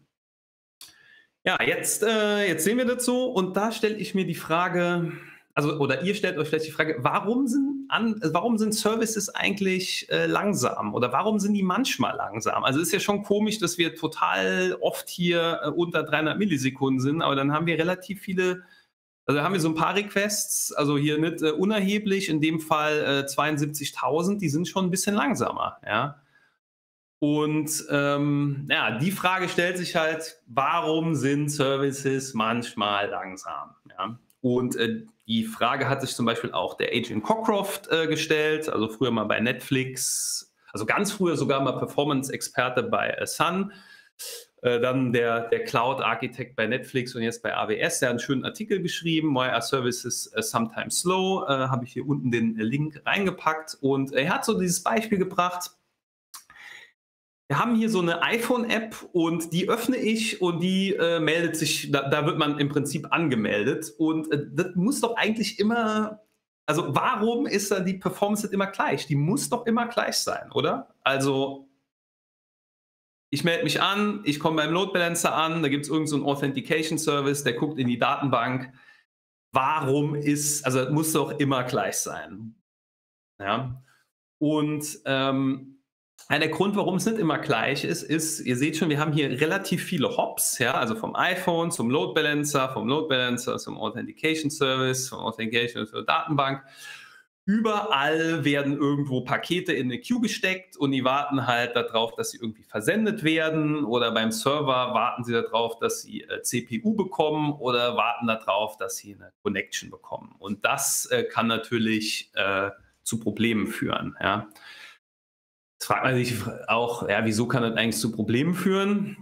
Ja, jetzt sehen wir das so, und da stelle ich mir die Frage, also, oder ihr stellt euch vielleicht die Frage, warum sind Services eigentlich langsam, oder warum sind die manchmal langsam? Also es ist ja schon komisch, dass wir total oft hier unter 300 Millisekunden sind, aber dann haben wir relativ viele, also haben wir so ein paar Requests, also hier nicht unerheblich, in dem Fall 72.000, die sind schon ein bisschen langsamer, ja. Und ja, die Frage stellt sich halt, warum sind Services manchmal langsam? Ja? Und die Frage hat sich zum Beispiel auch der Adrian Cockcroft gestellt, also früher mal bei Netflix, also ganz früher sogar mal Performance-Experte bei Sun, dann der Cloud-Architekt bei Netflix und jetzt bei AWS. Der hat einen schönen Artikel geschrieben, Why are Services sometimes slow? Habe ich hier unten den Link reingepackt, und er hat so dieses Beispiel gebracht. Wir haben hier so eine iPhone-App, und die öffne ich, und die meldet sich, da wird man im Prinzip angemeldet, und das muss doch eigentlich immer, also warum ist da die Performance nicht immer gleich? Die muss doch immer gleich sein, oder? Also ich melde mich an, ich komme beim Load Balancer an, da gibt es irgendeinen so einen Authentication Service, der guckt in die Datenbank. Warum also das muss doch immer gleich sein. Ja? Und der Grund, warum es nicht immer gleich ist, ihr seht schon, wir haben hier relativ viele Hops, ja, also vom iPhone zum Load Balancer, vom Load Balancer zum Authentication Service, vom Authentication zur Datenbank. Überall werden irgendwo Pakete in eine Queue gesteckt, und die warten halt darauf, dass sie irgendwie versendet werden, oder beim Server warten sie darauf, dass sie CPU bekommen, oder warten darauf, dass sie eine Connection bekommen. Und das kann natürlich zu Problemen führen, ja. Jetzt fragt man sich auch, ja, wieso kann das eigentlich zu Problemen führen?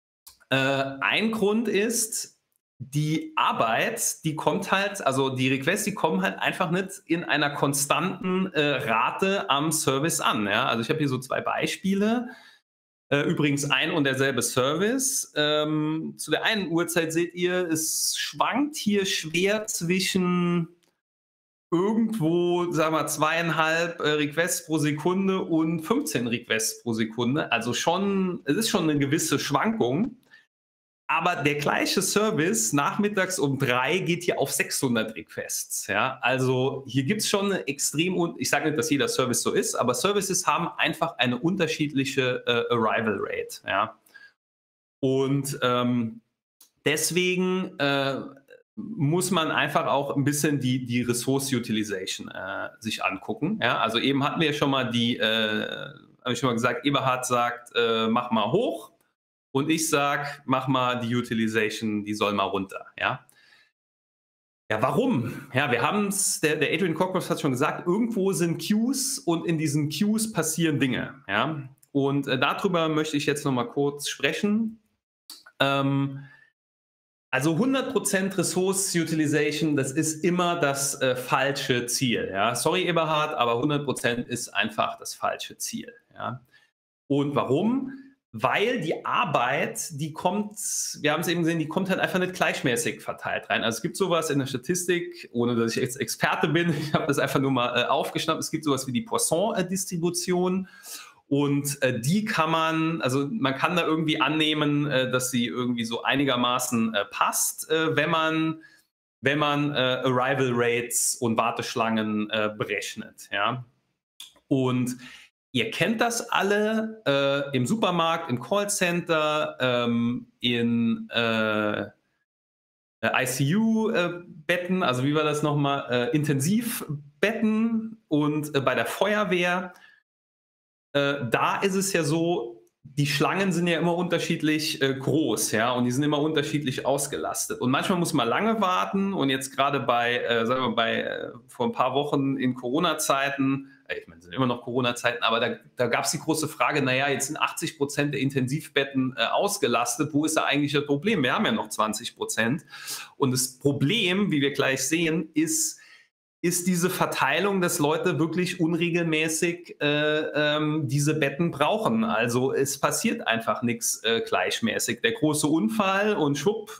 Ein Grund ist, die Arbeit, die kommt halt, also die Requests, die kommen halt einfach nicht in einer konstanten Rate am Service an. Ja? Also ich habe hier so zwei Beispiele. Übrigens ein und derselbe Service. Zu der einen Uhrzeit seht ihr, es schwankt hier schwer zwischen irgendwo, sagen wir, 2,5 Requests pro Sekunde und 15 Requests pro Sekunde. Also schon, es ist schon eine gewisse Schwankung. Aber der gleiche Service nachmittags um 3 geht hier auf 600 Requests. Ja? Also hier gibt es schon eine extrem, ich sage nicht, dass jeder Service so ist, aber Services haben einfach eine unterschiedliche Arrival Rate. Ja? Und deswegen muss man einfach auch ein bisschen die Resource Utilization sich angucken. Ja? Also eben hatten wir schon mal habe ich schon mal gesagt, Eberhard sagt, mach mal hoch. Und ich sage, mach mal die Utilization, die soll mal runter. Ja, ja, warum? Ja, wir haben es, der Adrian Cockcroft hat schon gesagt, irgendwo sind Queues und in diesen Queues passieren Dinge. Ja, und darüber möchte ich jetzt noch mal kurz sprechen. Also 100% Resource Utilization, das ist immer das falsche Ziel. Ja? Sorry, Eberhard, aber 100% ist einfach das falsche Ziel. Ja? Und warum? Weil die Arbeit, die kommt, wir haben es eben gesehen, die kommt halt einfach nicht gleichmäßig verteilt rein. Also es gibt sowas in der Statistik, ohne dass ich jetzt Experte bin, ich habe das einfach nur mal aufgeschnappt, es gibt sowas wie die Poisson-Distribution und die kann man, also man kann da irgendwie annehmen, dass sie irgendwie so einigermaßen passt, wenn man Arrival Rates und Warteschlangen berechnet. Ja? Und ihr kennt das alle im Supermarkt, im Callcenter, in ICU-Betten, also wie war das nochmal? Intensivbetten und bei der Feuerwehr. Da ist es ja so, die Schlangen sind ja immer unterschiedlich groß, ja, und die sind immer unterschiedlich ausgelastet. Und manchmal muss man lange warten und jetzt gerade sagen wir vor ein paar Wochen in Corona-Zeiten, ich meine, es sind immer noch Corona-Zeiten, aber da gab es die große Frage, naja, jetzt sind 80% der Intensivbetten ausgelastet, wo ist da eigentlich das Problem? Wir haben ja noch 20%. Und das Problem, wie wir gleich sehen, ist diese Verteilung, dass Leute wirklich unregelmäßig diese Betten brauchen. Also es passiert einfach nichts gleichmäßig. Der große Unfall und schwupp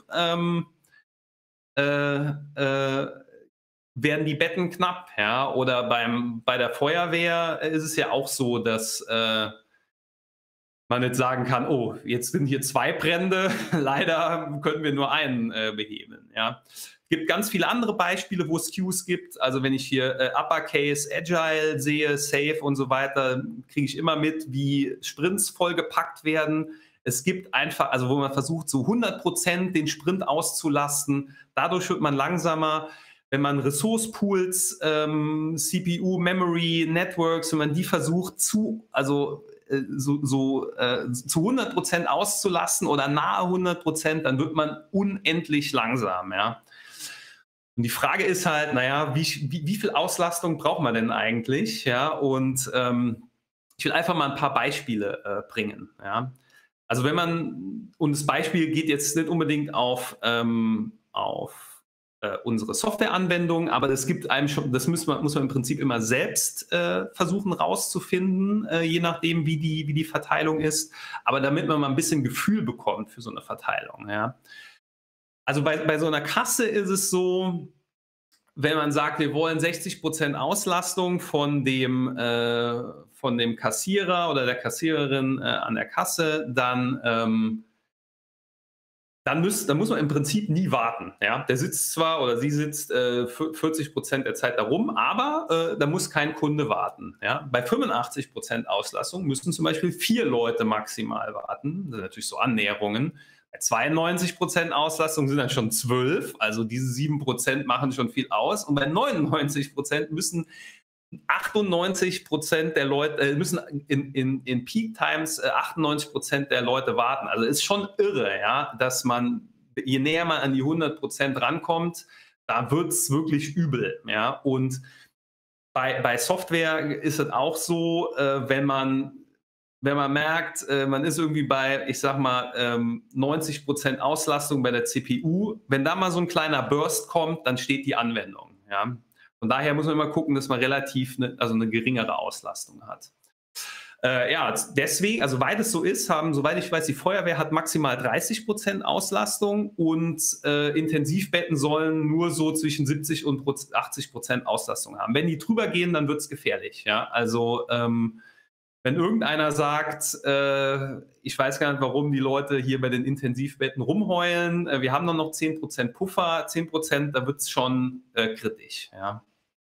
werden die Betten knapp. Ja? Oder bei der Feuerwehr ist es ja auch so, dass man nicht sagen kann, oh, jetzt sind hier 2 Brände, leider können wir nur einen beheben. Ja? Es gibt ganz viele andere Beispiele, wo es Queues gibt. Also wenn ich hier Uppercase, Agile sehe, Safe und so weiter, kriege ich immer mit, wie Sprints vollgepackt werden. Es gibt einfach, also wo man versucht, so 100% den Sprint auszulasten. Dadurch wird man langsamer. Wenn man Ressource-Pools, CPU, Memory, Networks, wenn man die versucht zu 100% auszulasten oder nahe 100%, dann wird man unendlich langsam. Ja? Und die Frage ist halt, naja, wie viel Auslastung braucht man denn eigentlich? Ja? Und ich will einfach mal ein paar Beispiele bringen. Ja? Also und das Beispiel geht jetzt nicht unbedingt auf unsere Softwareanwendung, aber das gibt einem schon, das muss man im Prinzip immer selbst versuchen rauszufinden, je nachdem, wie die Verteilung ist, aber damit man mal ein bisschen Gefühl bekommt für so eine Verteilung. Ja. Also bei so einer Kasse ist es so, wenn man sagt, wir wollen 60% Auslastung von dem Kassierer oder der Kassiererin an der Kasse, dann muss man im Prinzip nie warten. Ja? Der sitzt zwar oder sie sitzt 40% der Zeit da rum, aber da muss kein Kunde warten. Ja? Bei 85% Auslastung müssen zum Beispiel 4 Leute maximal warten. Das sind natürlich so Annäherungen. Bei 92% Auslastung sind dann schon 12, also diese 7% machen schon viel aus. Und bei 99% müssen 98% der Leute müssen in Peak Times 98% der Leute warten. Also ist schon irre, ja, dass man, je näher man an die 100% rankommt, da wird es wirklich übel. Ja. Und bei Software ist es auch so, wenn man merkt, man ist irgendwie bei, ich sag mal, 90% Auslastung bei der CPU, wenn da mal so ein kleiner Burst kommt, dann steht die Anwendung. Ja. Von daher muss man immer gucken, dass man relativ eine geringere Auslastung hat. Ja, deswegen, also weil es so ist, haben, soweit ich weiß, die Feuerwehr hat maximal 30% Auslastung und Intensivbetten sollen nur so zwischen 70 und 80% Auslastung haben. Wenn die drüber gehen, dann wird es gefährlich. Ja? Also wenn irgendeiner sagt, ich weiß gar nicht, warum die Leute hier bei den Intensivbetten rumheulen, wir haben noch 10% Puffer, 10%, da wird es schon kritisch. Ja?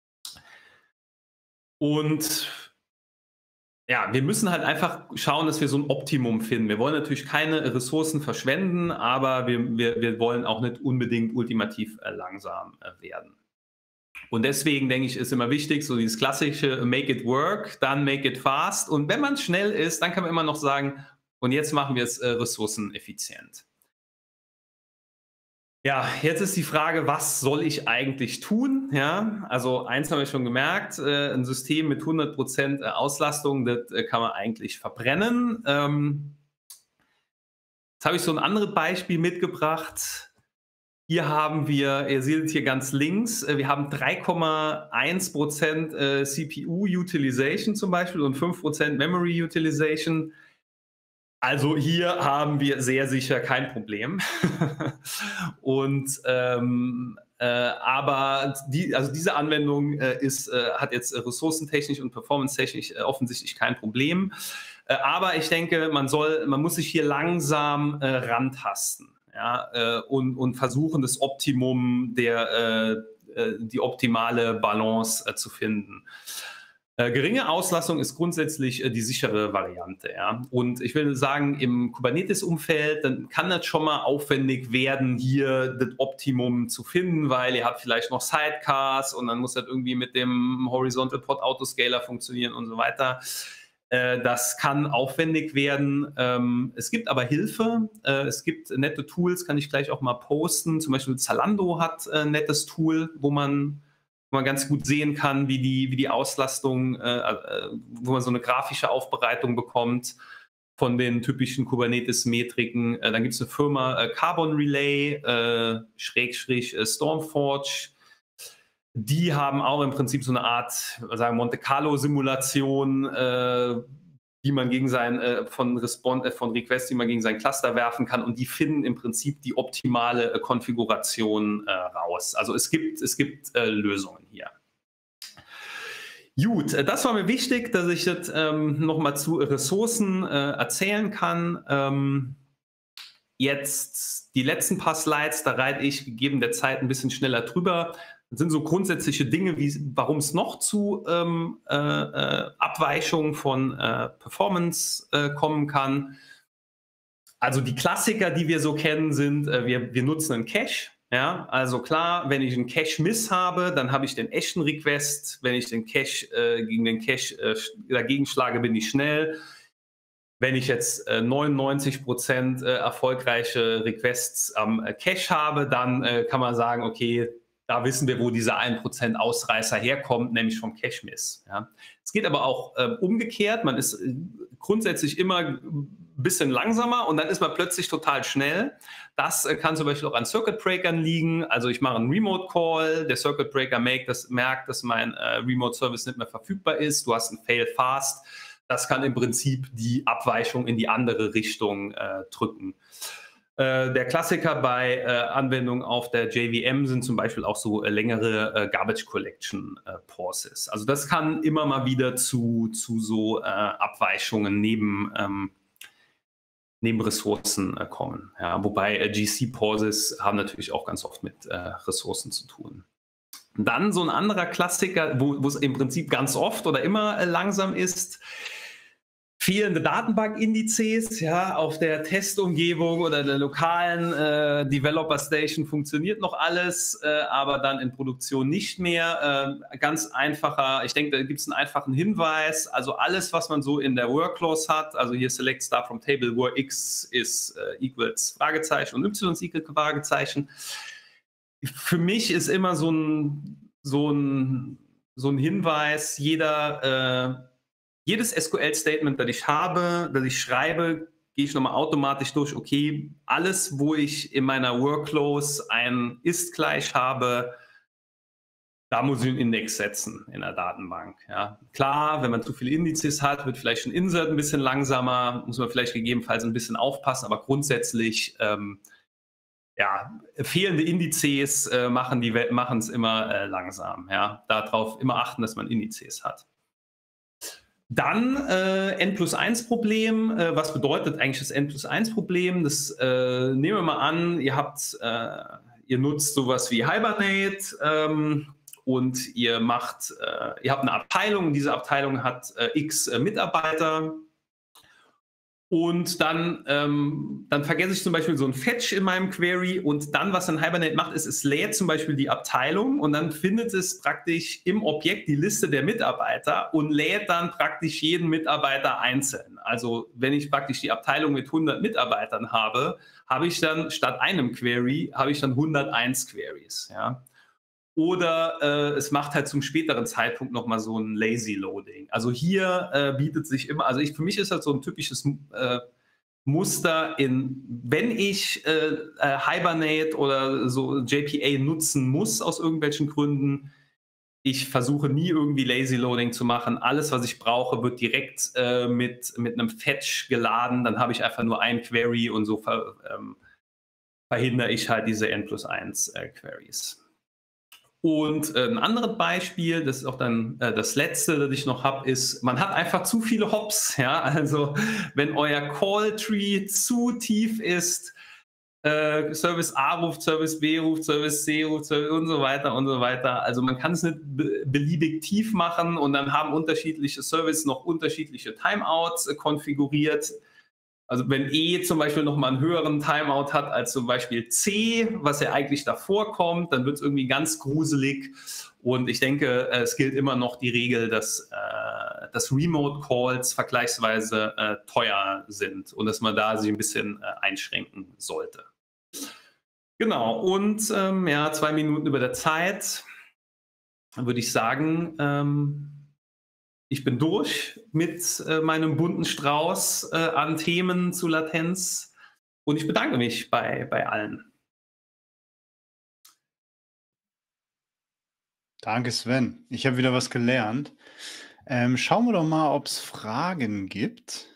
Und ja, wir müssen halt einfach schauen, dass wir so ein Optimum finden. Wir wollen natürlich keine Ressourcen verschwenden, aber wir wollen auch nicht unbedingt ultimativ langsam werden. Und deswegen denke ich, ist immer wichtig, so dieses klassische Make it work, dann make it fast. Und wenn man schnell ist, dann kann man immer noch sagen, und jetzt machen wir es ressourceneffizient. Ja, jetzt ist die Frage, was soll ich eigentlich tun? Ja, also eins haben wir schon gemerkt, ein System mit 100% Auslastung, das kann man eigentlich verbrennen. Jetzt habe ich so ein anderes Beispiel mitgebracht. Hier haben wir, ihr seht hier ganz links, wir haben 3,1% CPU Utilization zum Beispiel und 5% Memory Utilization. Also hier haben wir sehr sicher kein Problem. Und aber diese Anwendung hat jetzt ressourcentechnisch und performance-technisch offensichtlich kein Problem. Aber ich denke, man muss sich hier langsam rantasten, ja, und versuchen, das Optimum die optimale Balance zu finden. Geringe Auslastung ist grundsätzlich die sichere Variante. Ja? Und ich will sagen, im Kubernetes-Umfeld, dann kann das schon mal aufwendig werden, hier das Optimum zu finden, weil ihr habt vielleicht noch Sidecars und dann muss das irgendwie mit dem Horizontal Pod Autoscaler funktionieren und so weiter. Das kann aufwendig werden. Es gibt aber Hilfe. Es gibt nette Tools, kann ich gleich auch mal posten. Zum Beispiel Zalando hat ein nettes Tool, wo man ganz gut sehen kann, wie die Auslastung, wo man so eine grafische Aufbereitung bekommt von den typischen Kubernetes-Metriken. Dann gibt es eine Firma Carbon Relay, Stormforge. Die haben auch im Prinzip so eine Art, Monte Carlo-Simulation, die man gegen von Requests, die man gegen sein Cluster werfen kann, und die finden im Prinzip die optimale Konfiguration raus. Also es gibt Lösungen hier. Gut, das war mir wichtig, dass ich das nochmal zu Ressourcen erzählen kann. Jetzt die letzten paar Slides, da reite ich gegeben der Zeit ein bisschen schneller drüber. Das sind so grundsätzliche Dinge, warum es noch zu Abweichungen von Performance kommen kann. Also die Klassiker, die wir so kennen, sind, wir nutzen einen Cache. Ja? Also klar, wenn ich einen Cache-Miss habe, dann habe ich den echten Request. Wenn ich den Cache gegen den Cache dagegen schlage, bin ich schnell. Wenn ich jetzt 99% erfolgreiche Requests am Cache habe, dann kann man sagen, okay, da wissen wir, wo dieser 1% Ausreißer herkommt, nämlich vom Cache-Miss. Ja. Es geht aber auch umgekehrt. Man ist grundsätzlich immer ein bisschen langsamer und dann ist man plötzlich total schnell. Das kann zum Beispiel auch an Circuit Breakern liegen. Also ich mache einen Remote Call, der Circuit Breaker merkt, dass mein Remote Service nicht mehr verfügbar ist. Du hast einen Fail Fast. Das kann im Prinzip die Abweichung in die andere Richtung drücken. Der Klassiker bei Anwendungen auf der JVM sind zum Beispiel auch so längere Garbage Collection Pauses. Also das kann immer mal wieder zu so Abweichungen neben Ressourcen kommen. Ja, wobei GC Pauses haben natürlich auch ganz oft mit Ressourcen zu tun. Dann so ein anderer Klassiker, wo es im Prinzip ganz oft oder immer langsam ist: fehlende Datenbankindizes, ja, auf der Testumgebung oder der lokalen Developer Station funktioniert noch alles, aber dann in Produktion nicht mehr. Ganz einfacher, ich denke, da gibt es einen einfachen Hinweis. Also alles, was man so in der Workflows hat, also hier select star from table, where x ist equals Fragezeichen und y ist equal Fragezeichen. Für mich ist immer so ein Hinweis, jedes SQL-Statement, das ich habe, das ich schreibe, gehe ich nochmal automatisch durch, okay, alles, wo ich in meiner Workflows ein ist gleich habe, Da muss ich einen Index setzen in der Datenbank. Ja. Klar, wenn man zu viele Indizes hat, wird vielleicht ein Insert ein bisschen langsamer, muss man vielleicht gegebenenfalls ein bisschen aufpassen, aber grundsätzlich ja, fehlende Indizes machen es immer langsam. Ja. Darauf immer achten, dass man Indizes hat. Dann N+1 Problem. Was bedeutet eigentlich das N+1 Problem? Das nehmen wir mal an, ihr nutzt sowas wie Hibernate und ihr habt eine Abteilung. Diese Abteilung hat x Mitarbeiter. Und dann vergesse ich zum Beispiel so ein Fetch in meinem Query und dann, was dann Hibernate macht, ist, es lädt zum Beispiel die Abteilung und dann findet es praktisch im Objekt die Liste der Mitarbeiter und lädt dann praktisch jeden Mitarbeiter einzeln. Also wenn ich praktisch die Abteilung mit 100 Mitarbeitern habe, habe ich dann statt einem Query, habe ich dann 101 Queries. Ja. Oder es macht halt zum späteren Zeitpunkt nochmal so ein Lazy Loading. Also hier bietet sich immer, also für mich ist das so ein typisches Muster wenn ich Hibernate oder so JPA nutzen muss aus irgendwelchen Gründen, ich versuche nie irgendwie Lazy Loading zu machen. Alles, was ich brauche, wird direkt mit einem Fetch geladen. Dann habe ich einfach nur ein Query und so verhindere ich halt diese N+1 Queries. Und ein anderes Beispiel, das ist auch dann das letzte, das ich noch habe, ist, man hat einfach zu viele Hops. Ja? Also wenn euer Call-Tree zu tief ist, Service A ruft, Service B ruft, Service C ruft und so weiter und so weiter. Also man kann es nicht beliebig tief machen und dann haben unterschiedliche Services noch unterschiedliche Timeouts konfiguriert. Also wenn E zum Beispiel nochmal einen höheren Timeout hat als zum Beispiel C, was ja eigentlich davor kommt, dann wird es irgendwie ganz gruselig. Und ich denke, es gilt immer noch die Regel, dass Remote Calls vergleichsweise teuer sind und dass man da sich ein bisschen einschränken sollte. Genau, und ja, 2 Minuten über der Zeit, würde ich sagen, ich bin durch mit meinem bunten Strauß an Themen zu Latenz und ich bedanke mich bei allen. Danke, Sven. Ich habe wieder was gelernt. Schauen wir doch mal, ob es Fragen gibt.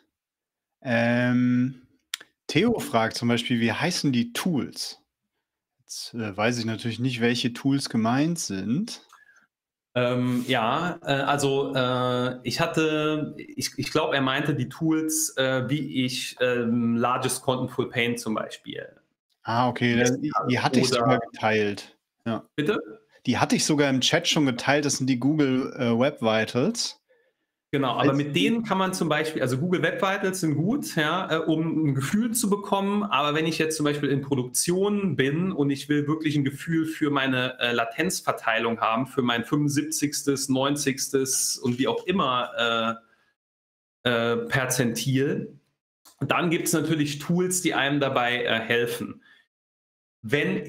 Theo fragt zum Beispiel, wie heißen die Tools? Jetzt weiß ich natürlich nicht, welche Tools gemeint sind. Ja, also ich glaube, er meinte die Tools, wie ich Largest Contentful Paint zum Beispiel. Ah, okay, die hatte ich sogar geteilt. Ja. Bitte? Die hatte ich sogar im Chat schon geteilt, das sind die Google Web Vitals. Genau, aber mit denen kann man zum Beispiel, also Google Web Vitals sind gut, ja, um ein Gefühl zu bekommen, aber wenn ich jetzt zum Beispiel in Produktion bin und ich will wirklich ein Gefühl für meine Latenzverteilung haben, für mein 75., 90. und wie auch immer Perzentil, dann gibt es natürlich Tools, die einem dabei helfen. Wenn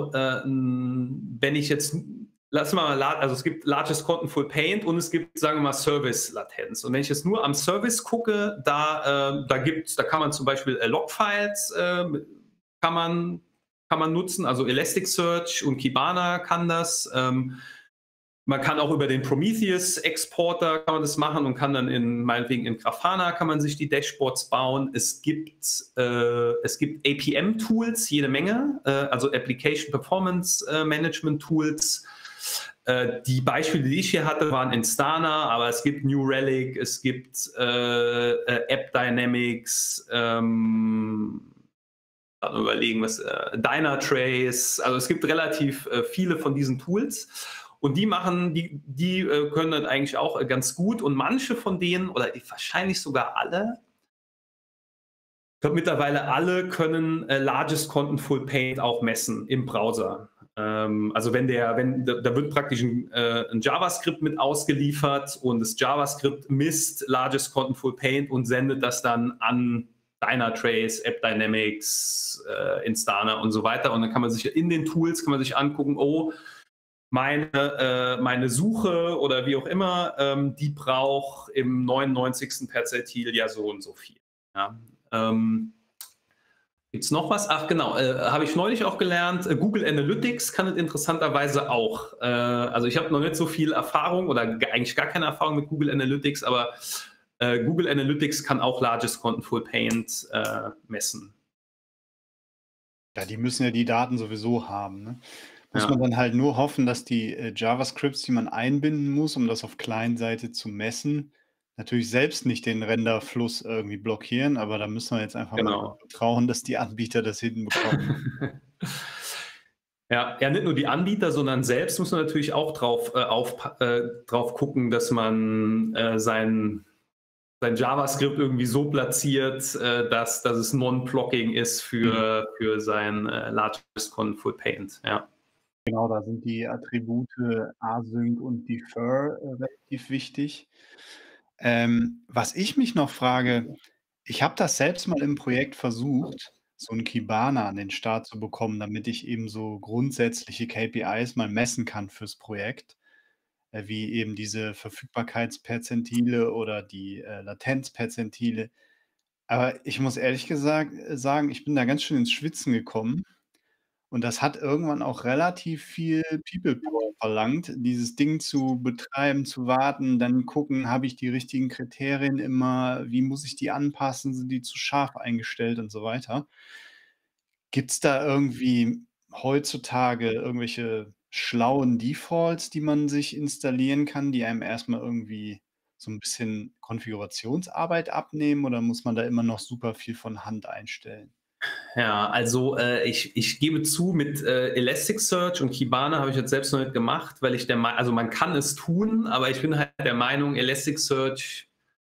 ich jetzt lass mal, also es gibt Largest Contentful Paint und es gibt, sagen wir mal, Service-Latenz. Und wenn ich jetzt nur am Service gucke, da kann man zum Beispiel Logfiles kann man nutzen, also Elasticsearch und Kibana kann das. Man kann auch über den Prometheus-Exporter kann man das machen und kann dann meinetwegen in Grafana kann man sich die Dashboards bauen. Es gibt APM-Tools, jede Menge, also Application Performance Management Tools. Die Beispiele, die ich hier hatte, waren Instana, aber es gibt New Relic, es gibt App Dynamics, überlegen, Dynatrace, also es gibt relativ viele von diesen Tools und die können das eigentlich auch ganz gut und manche von denen, oder wahrscheinlich sogar alle, ich glaube mittlerweile alle können Largest Contentful Paint auch messen im Browser. Also da wird praktisch ein JavaScript mit ausgeliefert und das JavaScript misst Largest Contentful Paint und sendet das dann an Dynatrace, App Dynamics, Instana und so weiter. Und dann kann man sich in den Tools angucken, oh, meine Suche oder wie auch immer, die braucht im 99. Perzentil ja so und so viel. Ja. Gibt es noch was? Ach genau, habe ich neulich auch gelernt. Google Analytics kann es interessanterweise auch. Also ich habe noch nicht so viel Erfahrung oder eigentlich gar keine Erfahrung mit Google Analytics, aber Google Analytics kann auch Largest Contentful Paint messen. Ja, die müssen ja die Daten sowieso haben, ne? Muss man Ja, dann halt nur hoffen, dass die, JavaScripts, die man einbinden muss, um das auf Client-Seite zu messen, natürlich selbst nicht den Renderfluss irgendwie blockieren, aber da müssen wir jetzt einfach mal drauf genau. vertrauen, dass die Anbieter das hinbekommen. Ja, ja, nicht nur die Anbieter, sondern selbst muss man natürlich auch drauf gucken, dass man sein JavaScript irgendwie so platziert, dass es Non-Blocking ist Mhm. für sein Largest Contentful Paint. Ja. Genau, da sind die Attribute async und defer, relativ wichtig. Was ich mich noch frage, ich habe das selbst mal im Projekt versucht, so 'n Kibana an den Start zu bekommen, damit ich eben so grundsätzliche KPIs mal messen kann fürs Projekt, wie eben diese Verfügbarkeitsperzentile oder die, Latenzperzentile. Aber ich muss ehrlich gesagt sagen, ich bin da ganz schön ins Schwitzen gekommen. Und das hat irgendwann auch relativ viel People Power verlangt, dieses Ding zu betreiben, zu warten, dann gucken, habe ich die richtigen Kriterien immer, wie muss ich die anpassen, sind die zu scharf eingestellt und so weiter. Gibt's da irgendwie heutzutage irgendwelche schlauen Defaults, die man sich installieren kann, die einem erst mal irgendwie so 'n bisschen Konfigurationsarbeit abnehmen oder muss man da immer noch super viel von Hand einstellen? Ja, also ich gebe zu, mit Elasticsearch und Kibana habe ich jetzt selbst noch nicht gemacht, weil also man kann es tun, aber ich bin halt der Meinung, Elasticsearch,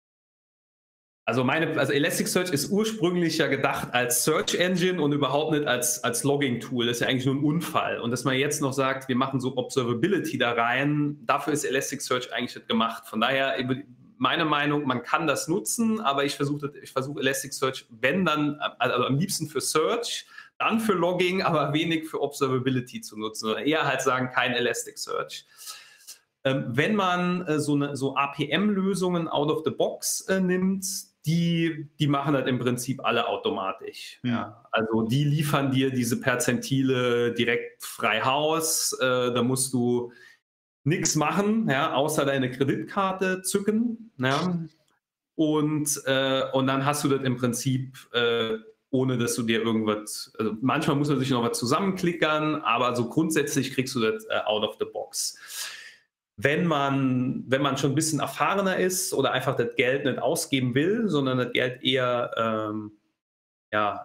also Elasticsearch ist ursprünglich ja gedacht als Search Engine und überhaupt nicht als Logging-Tool. Das ist ja eigentlich nur ein Unfall. Und dass man jetzt noch sagt, wir machen so Observability da rein, dafür ist Elasticsearch eigentlich nicht gemacht. Von daher, meine Meinung, man kann das nutzen, aber ich versuche Elasticsearch, wenn dann, also am liebsten für Search, dann für Logging, aber wenig für Observability zu nutzen. Oder eher halt sagen, kein Elasticsearch. Wenn man so APM-Lösungen out of the box nimmt, die machen das im Prinzip alle automatisch. Mhm. Ja. Also die liefern dir diese Perzentile direkt frei Haus. Da musst du nichts machen, ja, außer deine Kreditkarte zücken. Ja. Und dann hast du das im Prinzip, ohne dass du dir irgendwas, also manchmal muss man sich noch was zusammenklickern, aber so grundsätzlich kriegst du das out of the box. Wenn man schon ein bisschen erfahrener ist oder einfach das Geld nicht ausgeben will, sondern das Geld eher ja,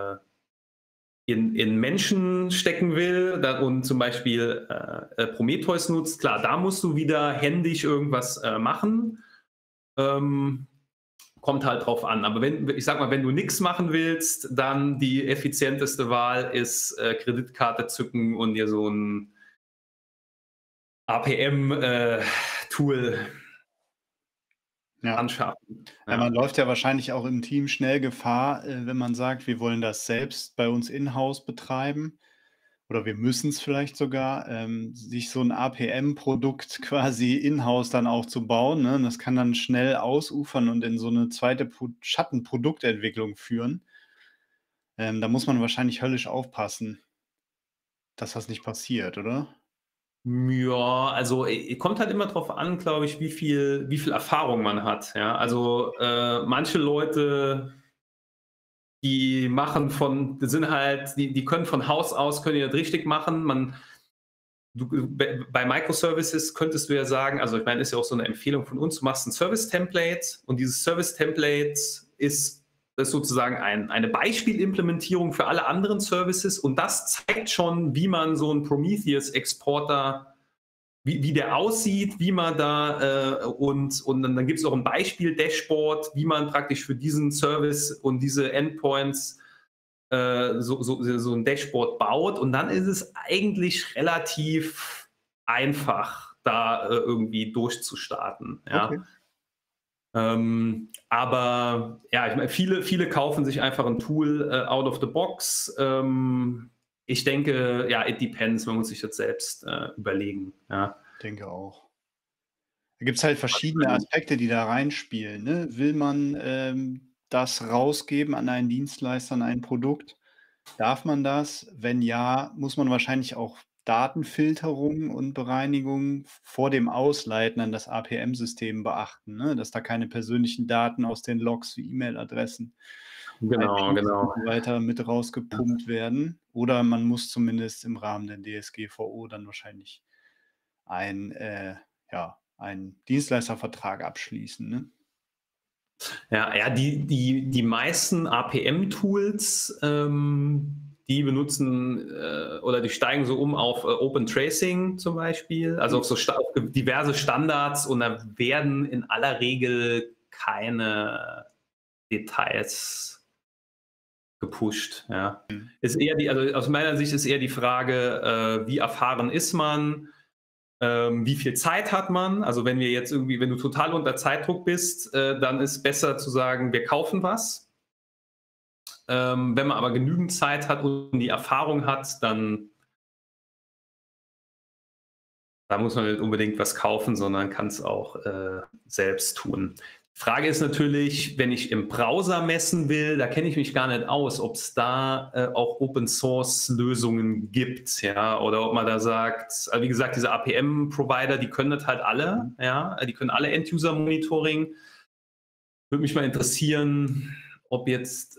in Menschen stecken will und zum Beispiel Prometheus nutzt, klar, da musst du wieder händisch irgendwas machen. Ähm, Kommt halt drauf an. Aber ich sag mal, wenn du nichts machen willst, dann die effizienteste Wahl ist Kreditkarte zücken und dir so ein APM-Tool Ja. anschaffen. Ja, man Ja. läuft ja wahrscheinlich auch im Team schnell Gefahr, wenn man sagt, wir wollen das selbst bei uns in-house betreiben oder wir müssen es vielleicht sogar, sich so 'n APM-Produkt quasi in-house dann auch zu bauen, ne? Das kann dann schnell ausufern und in so 'ne zweite Schattenproduktentwicklung führen. Da muss man wahrscheinlich höllisch aufpassen, dass das nicht passiert, oder? Ja, also kommt halt immer drauf an, glaube ich, wie viel Erfahrung man hat. Ja, also manche Leute, die können von Haus aus, können die das richtig machen. Bei Microservices könntest du ja sagen, also ich meine, ist ja auch so eine Empfehlung von uns, du machst ein Service-Template und dieses Service-Template ist sozusagen eine Beispielimplementierung für alle anderen Services und das zeigt schon, wie man so einen Prometheus-Exporter, wie der aussieht, wie man da und dann gibt es auch ein Beispiel-Dashboard, wie man praktisch für diesen Service und diese Endpoints so ein Dashboard baut. Und dann ist es eigentlich relativ einfach, da irgendwie durchzustarten. Ja. Okay. Aber ja, ich meine, viele kaufen sich einfach ein Tool out of the box. Ich denke, ja, it depends, man muss sich das selbst überlegen. Ja. Denke auch. Da gibt's halt verschiedene Aspekte, die da reinspielen, ne? Will man, das rausgeben an einen Dienstleister, an ein Produkt? Darf man das? Wenn ja, muss man wahrscheinlich auch Datenfilterung und Bereinigung vor dem Ausleiten an das APM-System beachten, ne? Dass da keine persönlichen Daten aus den Logs wie E-Mail-Adressen, Genau, IPs und genau. so weiter mit rausgepumpt werden. Oder man muss zumindest im Rahmen der DSGVO dann wahrscheinlich ein, ja, einen Dienstleistervertrag abschließen, ne? Ja, ja, die meisten APM-Tools, die benutzen oder die steigen so um auf Open Tracing zum Beispiel, also auf so auf diverse Standards, und da werden in aller Regel keine Details gepusht. Ja. Mhm. Ist eher also aus meiner Sicht ist eher die Frage, wie erfahren ist man? Wie viel Zeit hat man? Also wenn wir jetzt irgendwie, wenn du total unter Zeitdruck bist, dann ist besser zu sagen, wir kaufen was. Wenn man aber genügend Zeit hat und die Erfahrung hat, dann da muss man nicht unbedingt was kaufen, sondern kann es auch selbst tun. Frage ist natürlich, wenn ich im Browser messen will, da kenne ich mich gar nicht aus, ob es da auch Open Source Lösungen gibt, ja, oder ob man da sagt, also wie gesagt, diese APM-Provider, die können das halt alle, ja, die können alle End-User-Monitoring. Würde mich mal interessieren, ob jetzt,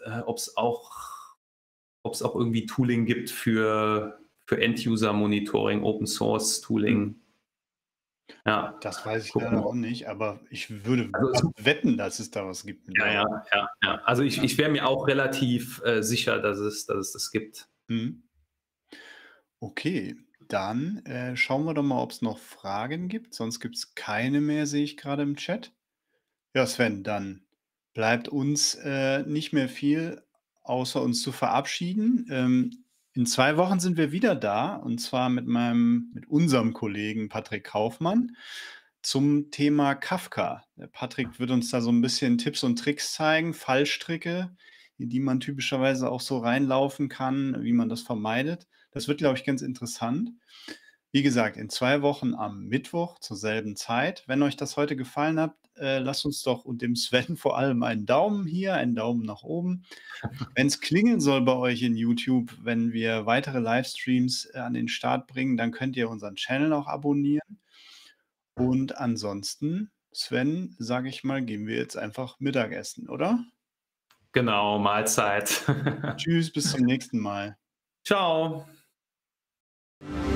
ob es auch irgendwie Tooling gibt für End-User-Monitoring, Open Source Tooling. Ja, Das weiß ich gucken leider wir. auch nicht, aber ich würde Also fast wetten, dass es da was gibt ja, mittlerweile. ja, ja, ja. Also Ja. ich wäre mir auch relativ sicher, dass es das gibt. Mhm. Okay, dann, schauen wir doch mal, ob es noch Fragen gibt. Sonst gibt es keine mehr, sehe ich gerade im Chat. Ja, Sven, dann bleibt uns, nicht mehr viel, außer uns zu verabschieden. In 2 Wochen sind wir wieder da, und zwar mit unserem Kollegen Patrick Kaufmann zum Thema Kafka. Der Patrick wird uns da so ein bisschen Tipps und Tricks zeigen, Fallstricke, in die man typischerweise auch so reinlaufen kann, wie man das vermeidet. Das wird, glaube ich, ganz interessant. Wie gesagt, in 2 Wochen am Mittwoch zur selben Zeit. Wenn euch das heute gefallen hat, lasst uns doch und dem Sven vor allem einen Daumen hier, einen Daumen nach oben. Wenn es klingeln soll bei euch in YouTube, wenn wir weitere Livestreams, an den Start bringen, dann könnt ihr unseren Channel auch abonnieren. Und ansonsten, Sven, sage ich mal, gehen wir jetzt einfach Mittagessen, oder? Genau, Mahlzeit. Tschüss, bis zum nächsten Mal. Ciao.